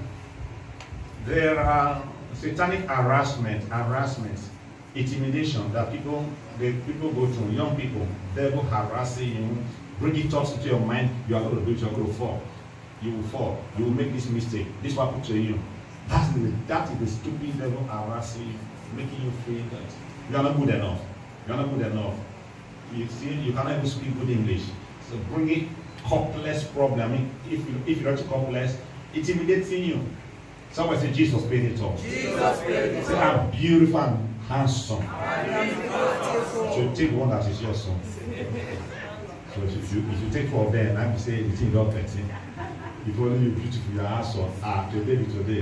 S1: There are satanic harassment, intimidation that people go through. Young people, devil harassing you, bringing thoughts into your mind. You are going to do it, you are going to fall. You will fall. You will make this mistake. This will happen to you. That is the stupid devil harassing you, making you feel that you are not good enough. You are not good enough. You see, you cannot even speak good English. So bring it complex problem. I mean, if you're not complex, intimidating you. Someone say Jesus paid it all. Jesus paid it all. Say I'm beautiful and handsome. So take one that is your son. So if you take 4 of them, I'm saying it's not 13. If only you're beautiful, you're handsome. Today.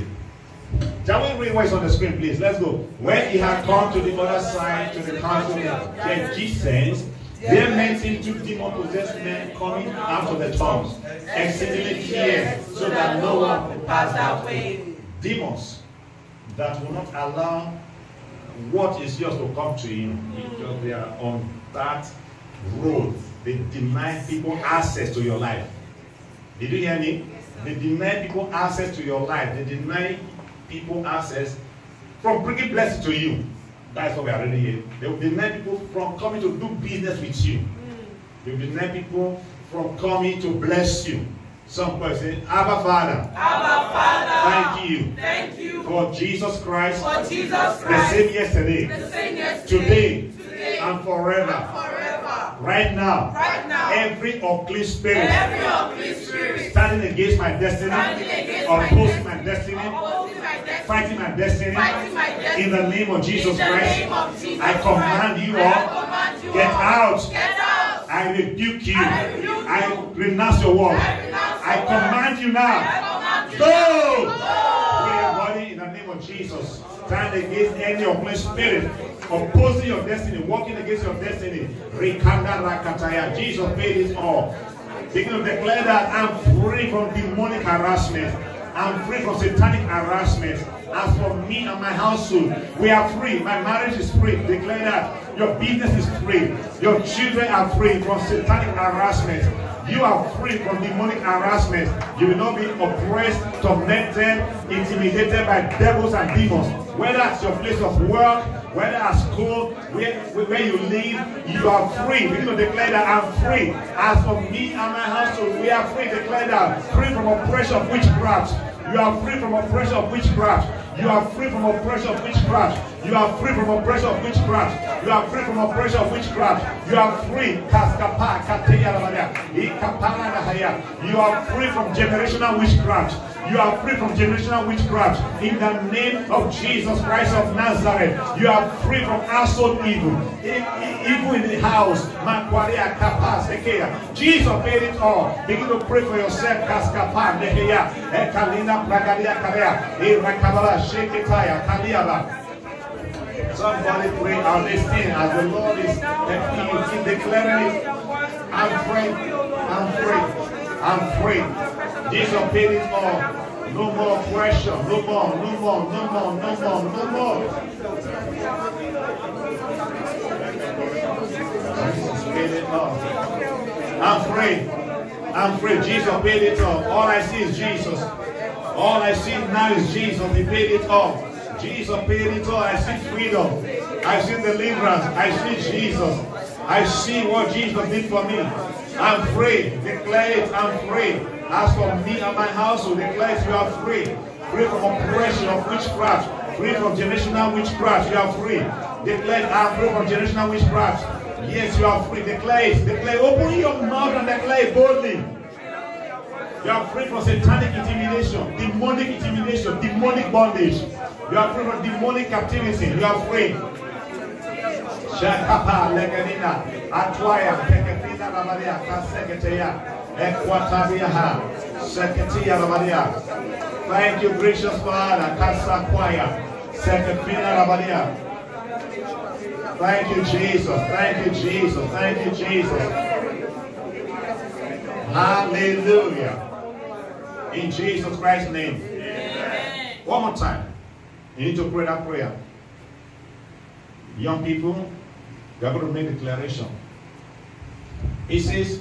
S1: Shall we read what is on the screen, please? Let's go. When he had come to the other side, to the council of Jesus, there met him 2 demon-possessed men coming out of the tombs, exceedingly feared, so that no one could pass that way. Demons that will not allow what is yours to come to you because they are on that road. They deny people access to your life. Did you hear me? They deny people access to your life. They deny people access from bringing blessing to you. That's what we are reading here. They will deny people from coming to do business with you. They will deny people from coming to bless you. Some person say, Abba Father. Abba Father. Thank you. For Jesus Christ. The same yesterday. Today. And forever. Right now. Every unclean spirit. Standing against my destiny. Opposing my destiny. Fighting my destiny. In the name of Jesus Christ. I command you all. Get out. I rebuke you. I renounce your word. I command you now. Go! Pray your body in the name of Jesus. Stand against any unclean spirit. Opposing your destiny. Walking against your destiny. Rikanda rakataya. Jesus paid it all. Begin to declare that I'm free from demonic harassment. I'm free from satanic harassment. As for me and my household, we are free. My marriage is free. Declare that. Your business is free. Your children are free from satanic harassment. You are free from demonic harassment. You will not be oppressed, tormented, intimidated by devils and demons. Whether at your place of work, whether at school, where you live, you are free. Begin to declare that I'm free. As for me and my household, we are free. Declare that. Free from oppression of witchcraft. You are free from oppression of witchcraft. You are free from oppression of witchcraft. You are free from oppression of witchcraft. You are free from oppression of witchcraft. You are free. You are free from generational witchcraft. You are free from generational witchcraft. In the name of Jesus Christ of Nazareth, you are free from household evil. Evil in the house. Jesus paid it all. Begin to pray for yourself. Somebody pray out this thing as the Lord is helping you. Keep declaring it. I'm free. I'm free. I'm free. Jesus paid it all. No more pressure. No more. No more. No more. No more. No more. Jesus paid it all. I'm free. I'm free. Jesus paid it all. All I see is Jesus. All I see now is Jesus. He paid it all. Jesus paid it all. I see freedom. I see deliverance. I see Jesus. I see what Jesus did for me. I'm free. Declare it. I'm free. As for me and my household, declare it. You are free. Free from oppression of witchcraft. Free from generational witchcraft. You are free. Declare it. I'm free from generational witchcraft. Yes, you are free. Declare it. Declare. Open your mouth and declare it boldly. You are free from satanic intimidation, demonic intimidation, demonic bondage. You are free from demonic captivity. You are free. Shakapa, Leganina, Atwaya, Tekefina, Rabadia, Kaseketea, Equatabiaha, Seketia, Rabadia. Thank you, gracious Father, Kasa Kwaya, Sekefina, Rabadia. Thank you, Jesus. Thank you, Jesus. Thank you, Jesus. Hallelujah. In Jesus Christ's name. Amen. One more time. You need to pray that prayer. Young people, you are going to make a declaration. It says,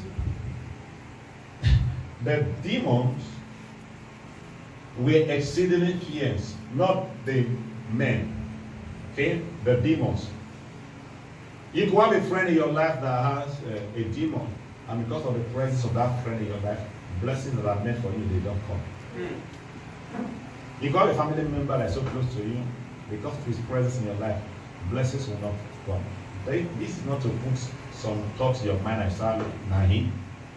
S1: the demons were exceedingly fierce, not the men. Okay? The demons. You could have a friend in your life that has a demon, and because of the presence of that friend in your life, blessings that are meant for you, they don't come. You got a family member that is so close to you, because of his presence in your life, blessings will not come. This is not to put some thoughts in your mind and start, Nahin,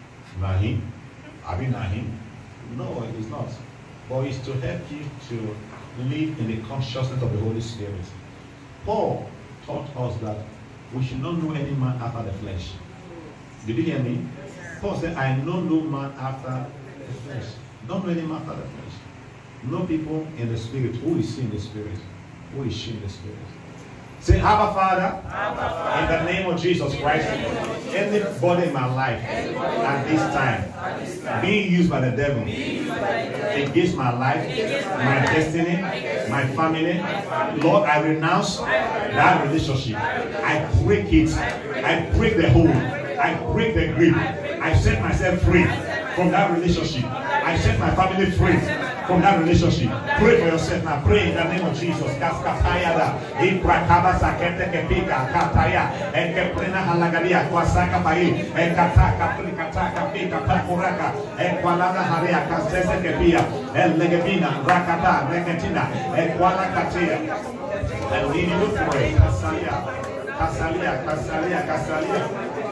S1: Abi Nahin. No, it is not. But it's to help you to live in the consciousness of the Holy Spirit. Paul taught us that we should not know any man after the flesh. Did you hear me? Paul said, I know no man after the flesh. Don't know any man after the flesh. Know people in the spirit. Who is he in the spirit? Who is she in the spirit? Say, Abba Father, in the name of Jesus Christ, anybody in my life at this time being used by the devil against my life, my destiny, my family, Lord, I renounce that relationship. I break it. I break the hold. I break the grip. I set myself free from that relationship. I set my family free from that relationship. Pray for yourself now. Pray in the name of Jesus. And we need to pray. Kasalia.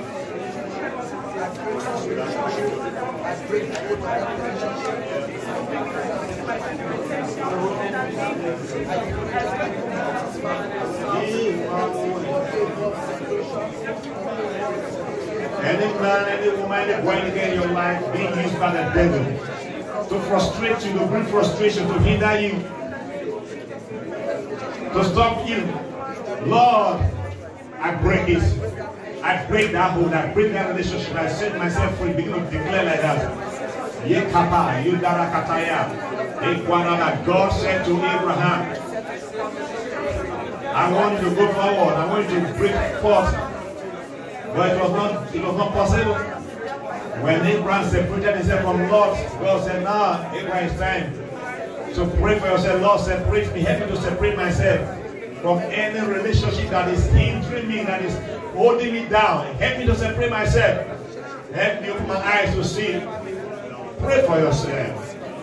S1: Any man, any woman, any boy in your life being used by the devil to frustrate you, to bring frustration, to hinder you, to stop you, Lord, I break it. I break that hold, I break that relationship, I set myself free, begin to declare like that. Yekapa, Yudara Kataya, Ekwanana. God said to Abraham, I want you to go forward, I want you to break forth. But it was not possible. When Abraham separated himself from Lot, God said, now, Abraham, it's time to pray for yourself. Lord, separate me, help me to separate myself from any relationship that is hindering me, that is holding me down. Help me to separate myself. Help me open my eyes to see. Pray for yourself.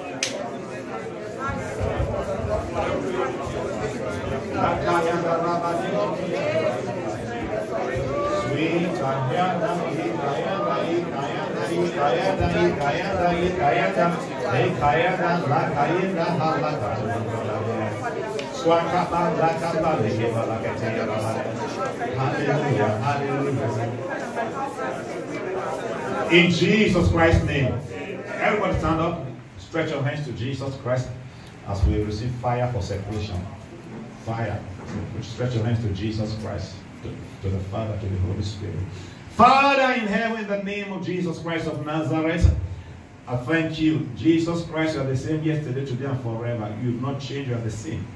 S1: In Jesus Christ's name. Everybody stand up. Stretch your hands to Jesus Christ as we receive fire for separation. Fire for Stretch your hands to Jesus Christ, to the Father, to the Holy Spirit. Father in heaven, in the name of Jesus Christ of Nazareth, I thank you. Jesus Christ, you are the same yesterday, today, and forever. You have not changed, you are the same.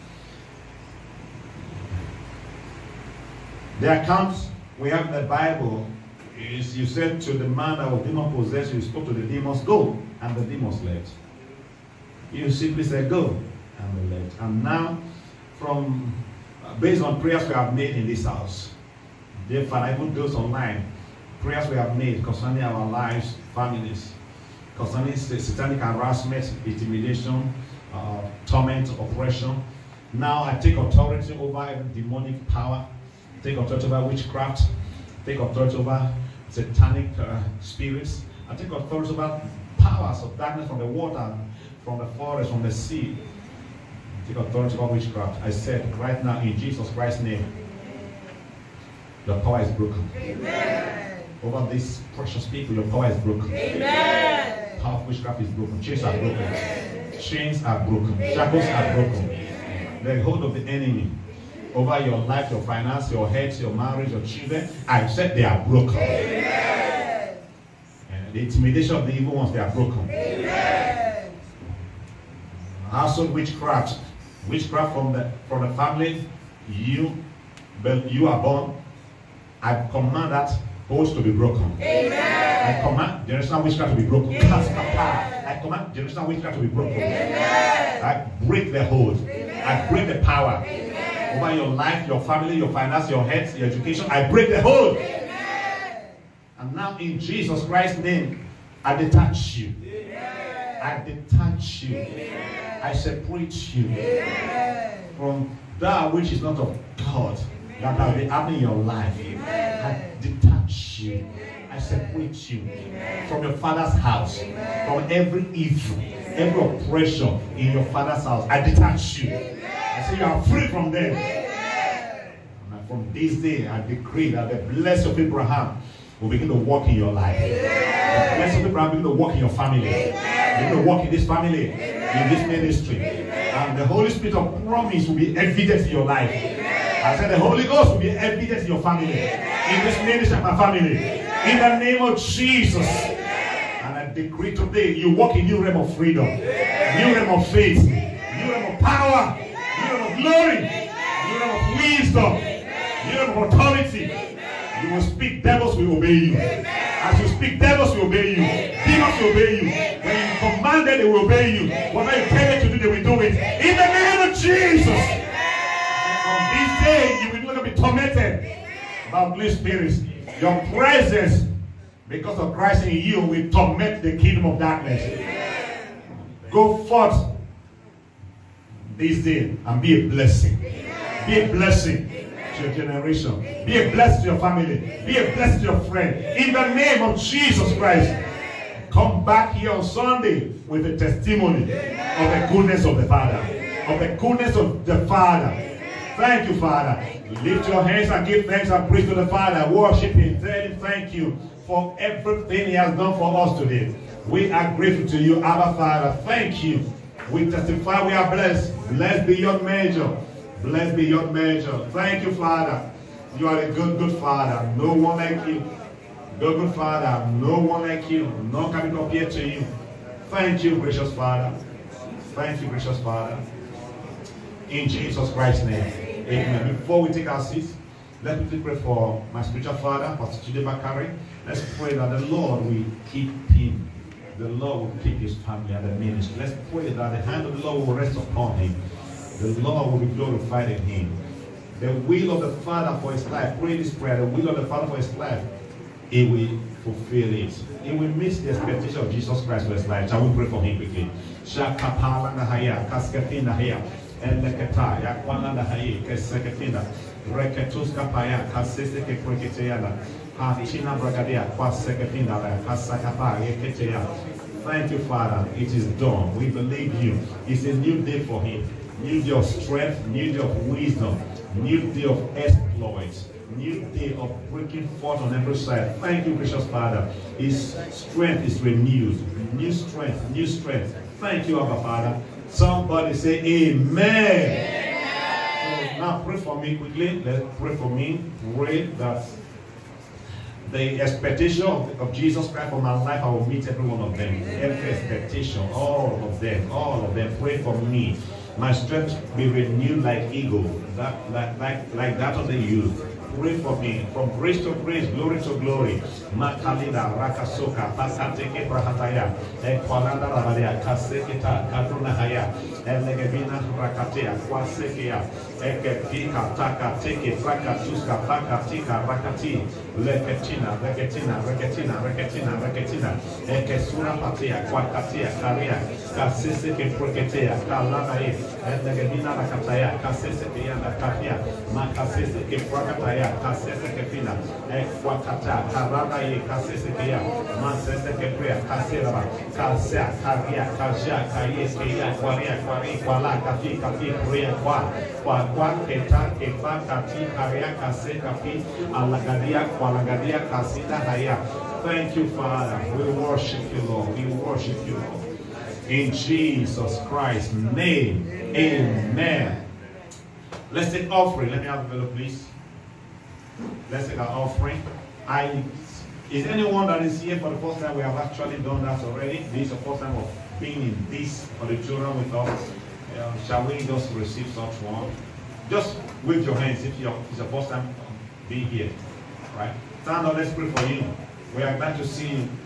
S1: The account we have in the Bible is you said to the man that was demon possessed, you spoke to the demons, go, and the demons left. You simply said, go, and they left. And now, based on prayers we have made in this house, therefore, even those online, prayers we have made concerning our lives, families, concerning satanic harassment, intimidation, torment, oppression. Now I take authority over every demonic power, take authority over witchcraft, take authority over satanic spirits. I take authority over powers of darkness from the water, from the forest, from the sea. I take authority over witchcraft. I said right now in Jesus Christ's name, the power is broken. Amen. Over these precious people, your power is broken. Amen. Power of witchcraft is broken. Chains are broken. Amen. Chains are broken. Shackles are broken. The hold of the enemy over your life, your finance, your health, your marriage, your children, I said they are broken. Amen. And the intimidation of the evil ones, they are broken. Amen. Household witchcraft, witchcraft from the family, you are born. I command that hold to be broken. Amen. I command generational witchcraft to be broken. Amen. I command generational witchcraft to be broken. Amen. I break the hold. Amen. I break the power. Amen. Over your life, your family, your finance, your health, your education. I break the hold. Amen. And now in Jesus Christ's name, I detach you. Amen. I detach you. Amen. I separate you. Amen. From that which is not of God. That has been happening in your life. Amen. I detach you. Amen. I separate you. Amen. From your father's house. Amen. From every evil, every oppression in your father's house. I detach you. Amen. I say you are free from them. Amen. And from this day, I decree that the blessing of Abraham will begin to walk in your life. Amen. The blessing of Abraham will begin to walk in your family. Amen. Begin to walk in this family, amen, in this ministry. Amen. And the Holy Spirit of promise will be evident in your life. Amen. I said the Holy Ghost will be evident in your family. Amen. In this ministry and my family. Amen. In the name of Jesus. Amen. And I decree today, you walk in new realm of freedom. Amen. New realm of faith. Amen. New realm of power. Amen. New realm of glory. Amen. New realm of wisdom. Amen. New realm of authority. Amen. You will speak, devils will obey you. Amen. As you speak, devils will obey you. Amen. Demons will obey you. Amen. When you command them, they will obey you. Whatever you tell them to do, they will do it. In the name of Jesus. Amen. This day, you will not be tormented by ugly spirits. Your presence, because of Christ in you, will torment the kingdom of darkness. Amen. Go forth this day and be a blessing. Amen. Be a blessing to your generation. Be a blessing to your family. Be a blessing to your friend. In the name of Jesus Christ. Come back here on Sunday with a testimony of the goodness of the Father. Of the goodness of the Father. Thank you, Father. Lift your hands and give thanks and praise to the Father. Worship Him. Tell Him thank you for everything He has done for us today. We are grateful to you, Abba Father. Thank you. We testify we are blessed. Blessed beyond measure. Blessed beyond measure. Thank you, Father. You are a good, good Father. No one like you. Good, good Father. No one like you. None can be compared to you. Thank you, gracious Father. Thank you, gracious Father. In Jesus Christ's name. Amen. Before we take our seats, let me pray for my spiritual father, Pastor Chide Bakari. Let's pray that the Lord will keep him. The Lord will keep his family and the ministry. Let's pray that the hand of the Lord will rest upon him. The Lord will be glorified in him. The will of the Father for his life. Pray this prayer. The will of the Father for his life. He will fulfill it. He will meet the expectation of Jesus Christ for his life. Shall we pray for him quickly? Eleketa ya kwana na hai kesekefina reketuska paya kasese ke projekeyana ha china bragadia kwa sekefina la kasakapa yeketeya. Thank you, Father. It is done. We believe you. It's a new day for him. New day of strength, new day of wisdom, new day of exploits, new day of breaking forth on every side. Thank you, gracious Father. His strength is renewed. New strength, new strength. Thank you, Abba Father. Somebody say amen. Amen. So Now pray for me quickly. Let's pray for me. Pray that the expectation of Jesus Christ for my life, I will meet every one of them. Every expectation, all of them. Pray for me. My strength be renewed like eagle, like that of the youth. Pray for me from grace to grace, glory to glory. Makalida rakasoka pasateke prahataya ekwalanda rabadia kaseketa kaduna haya elegevina rakatea kwasekea ekepika taka teke prakatuska pakatika rakati leketina ekesura patia kwakatia karia kaseseke proketea kalana elegevina rakataya kasesekea nakapia makaseseke prakataya kaseseke pina ekwakata karada ye kasesekea maseseke prea kaseraba kasea karia kaja kaye keya kwaria kwari kwala kafi prea kwa keta kefa kati karia kase kafi alagadia kwalagadia kasida haya. Thank you, Father. We worship you, Lord. We worship you, Lord. In Jesus Christ's name, amen. Let's take offering. Let me have a fellow, please. Let's take our offering. Is anyone that is here for the first time? We have actually done that already. This is the first time of being in this auditorium with us. Shall we just receive such one? Just wave your hands if it's your first time being here. Right? Stand up, let's pray for you. We are glad to see you.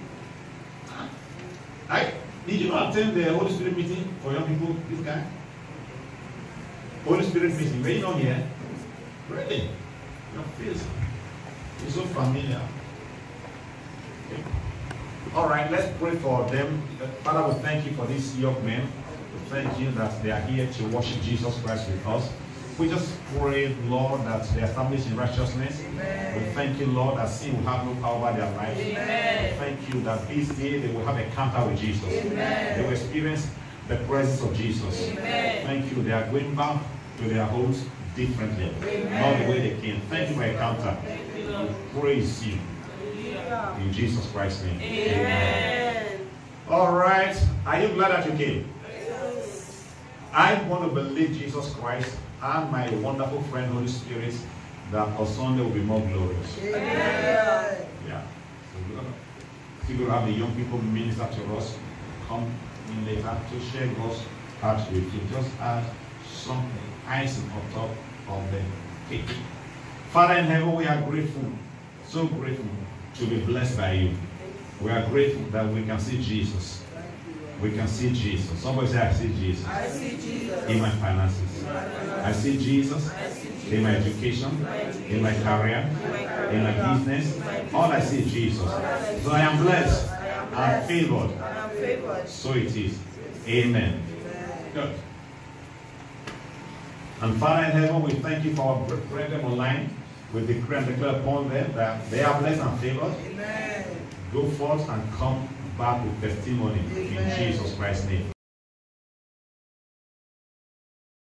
S1: Did you not attend the Holy Spirit meeting for young people this guy? Holy Spirit meeting, were you not here? Really? Your face is so familiar. Okay. All right, let's pray for them. Father, we thank you for these young men. We thank you that they are here to worship Jesus Christ with us. We just pray, Lord, that they are established in righteousness. Amen. We thank you, Lord, that sin will have no power over their lives. Amen. We thank you that this day they will have a encounter with Jesus. Amen. They will experience the presence of Jesus. Amen. Thank you. They are going back to their homes differently. Amen. Not the way they came. Thank you for encounter. We praise you. In Jesus Christ's name. Amen. All right. Are you glad that you came? Yes. I want to believe Jesus Christ and my wonderful friend Holy Spirit that on Sunday will be more glorious. Yeah. So we're going to have the young people minister to us, come in later to share God's heart with you. Just add something, icing on top of the cake. Father in heaven, we are grateful, so grateful to be blessed by you. We are grateful that we can see Jesus. We can see Jesus. Somebody say, I see Jesus.
S3: I see Jesus.
S1: In my finances. I see Jesus in my education, in my career, in my business. All I see is Jesus. So I am blessed. I am favored. So it is. Amen. Good. And Father in heaven, we thank you for our brethren online. We decree and declare upon them that they are blessed and favored. Amen. Go forth and come back with testimony. Amen. In Jesus Christ's name.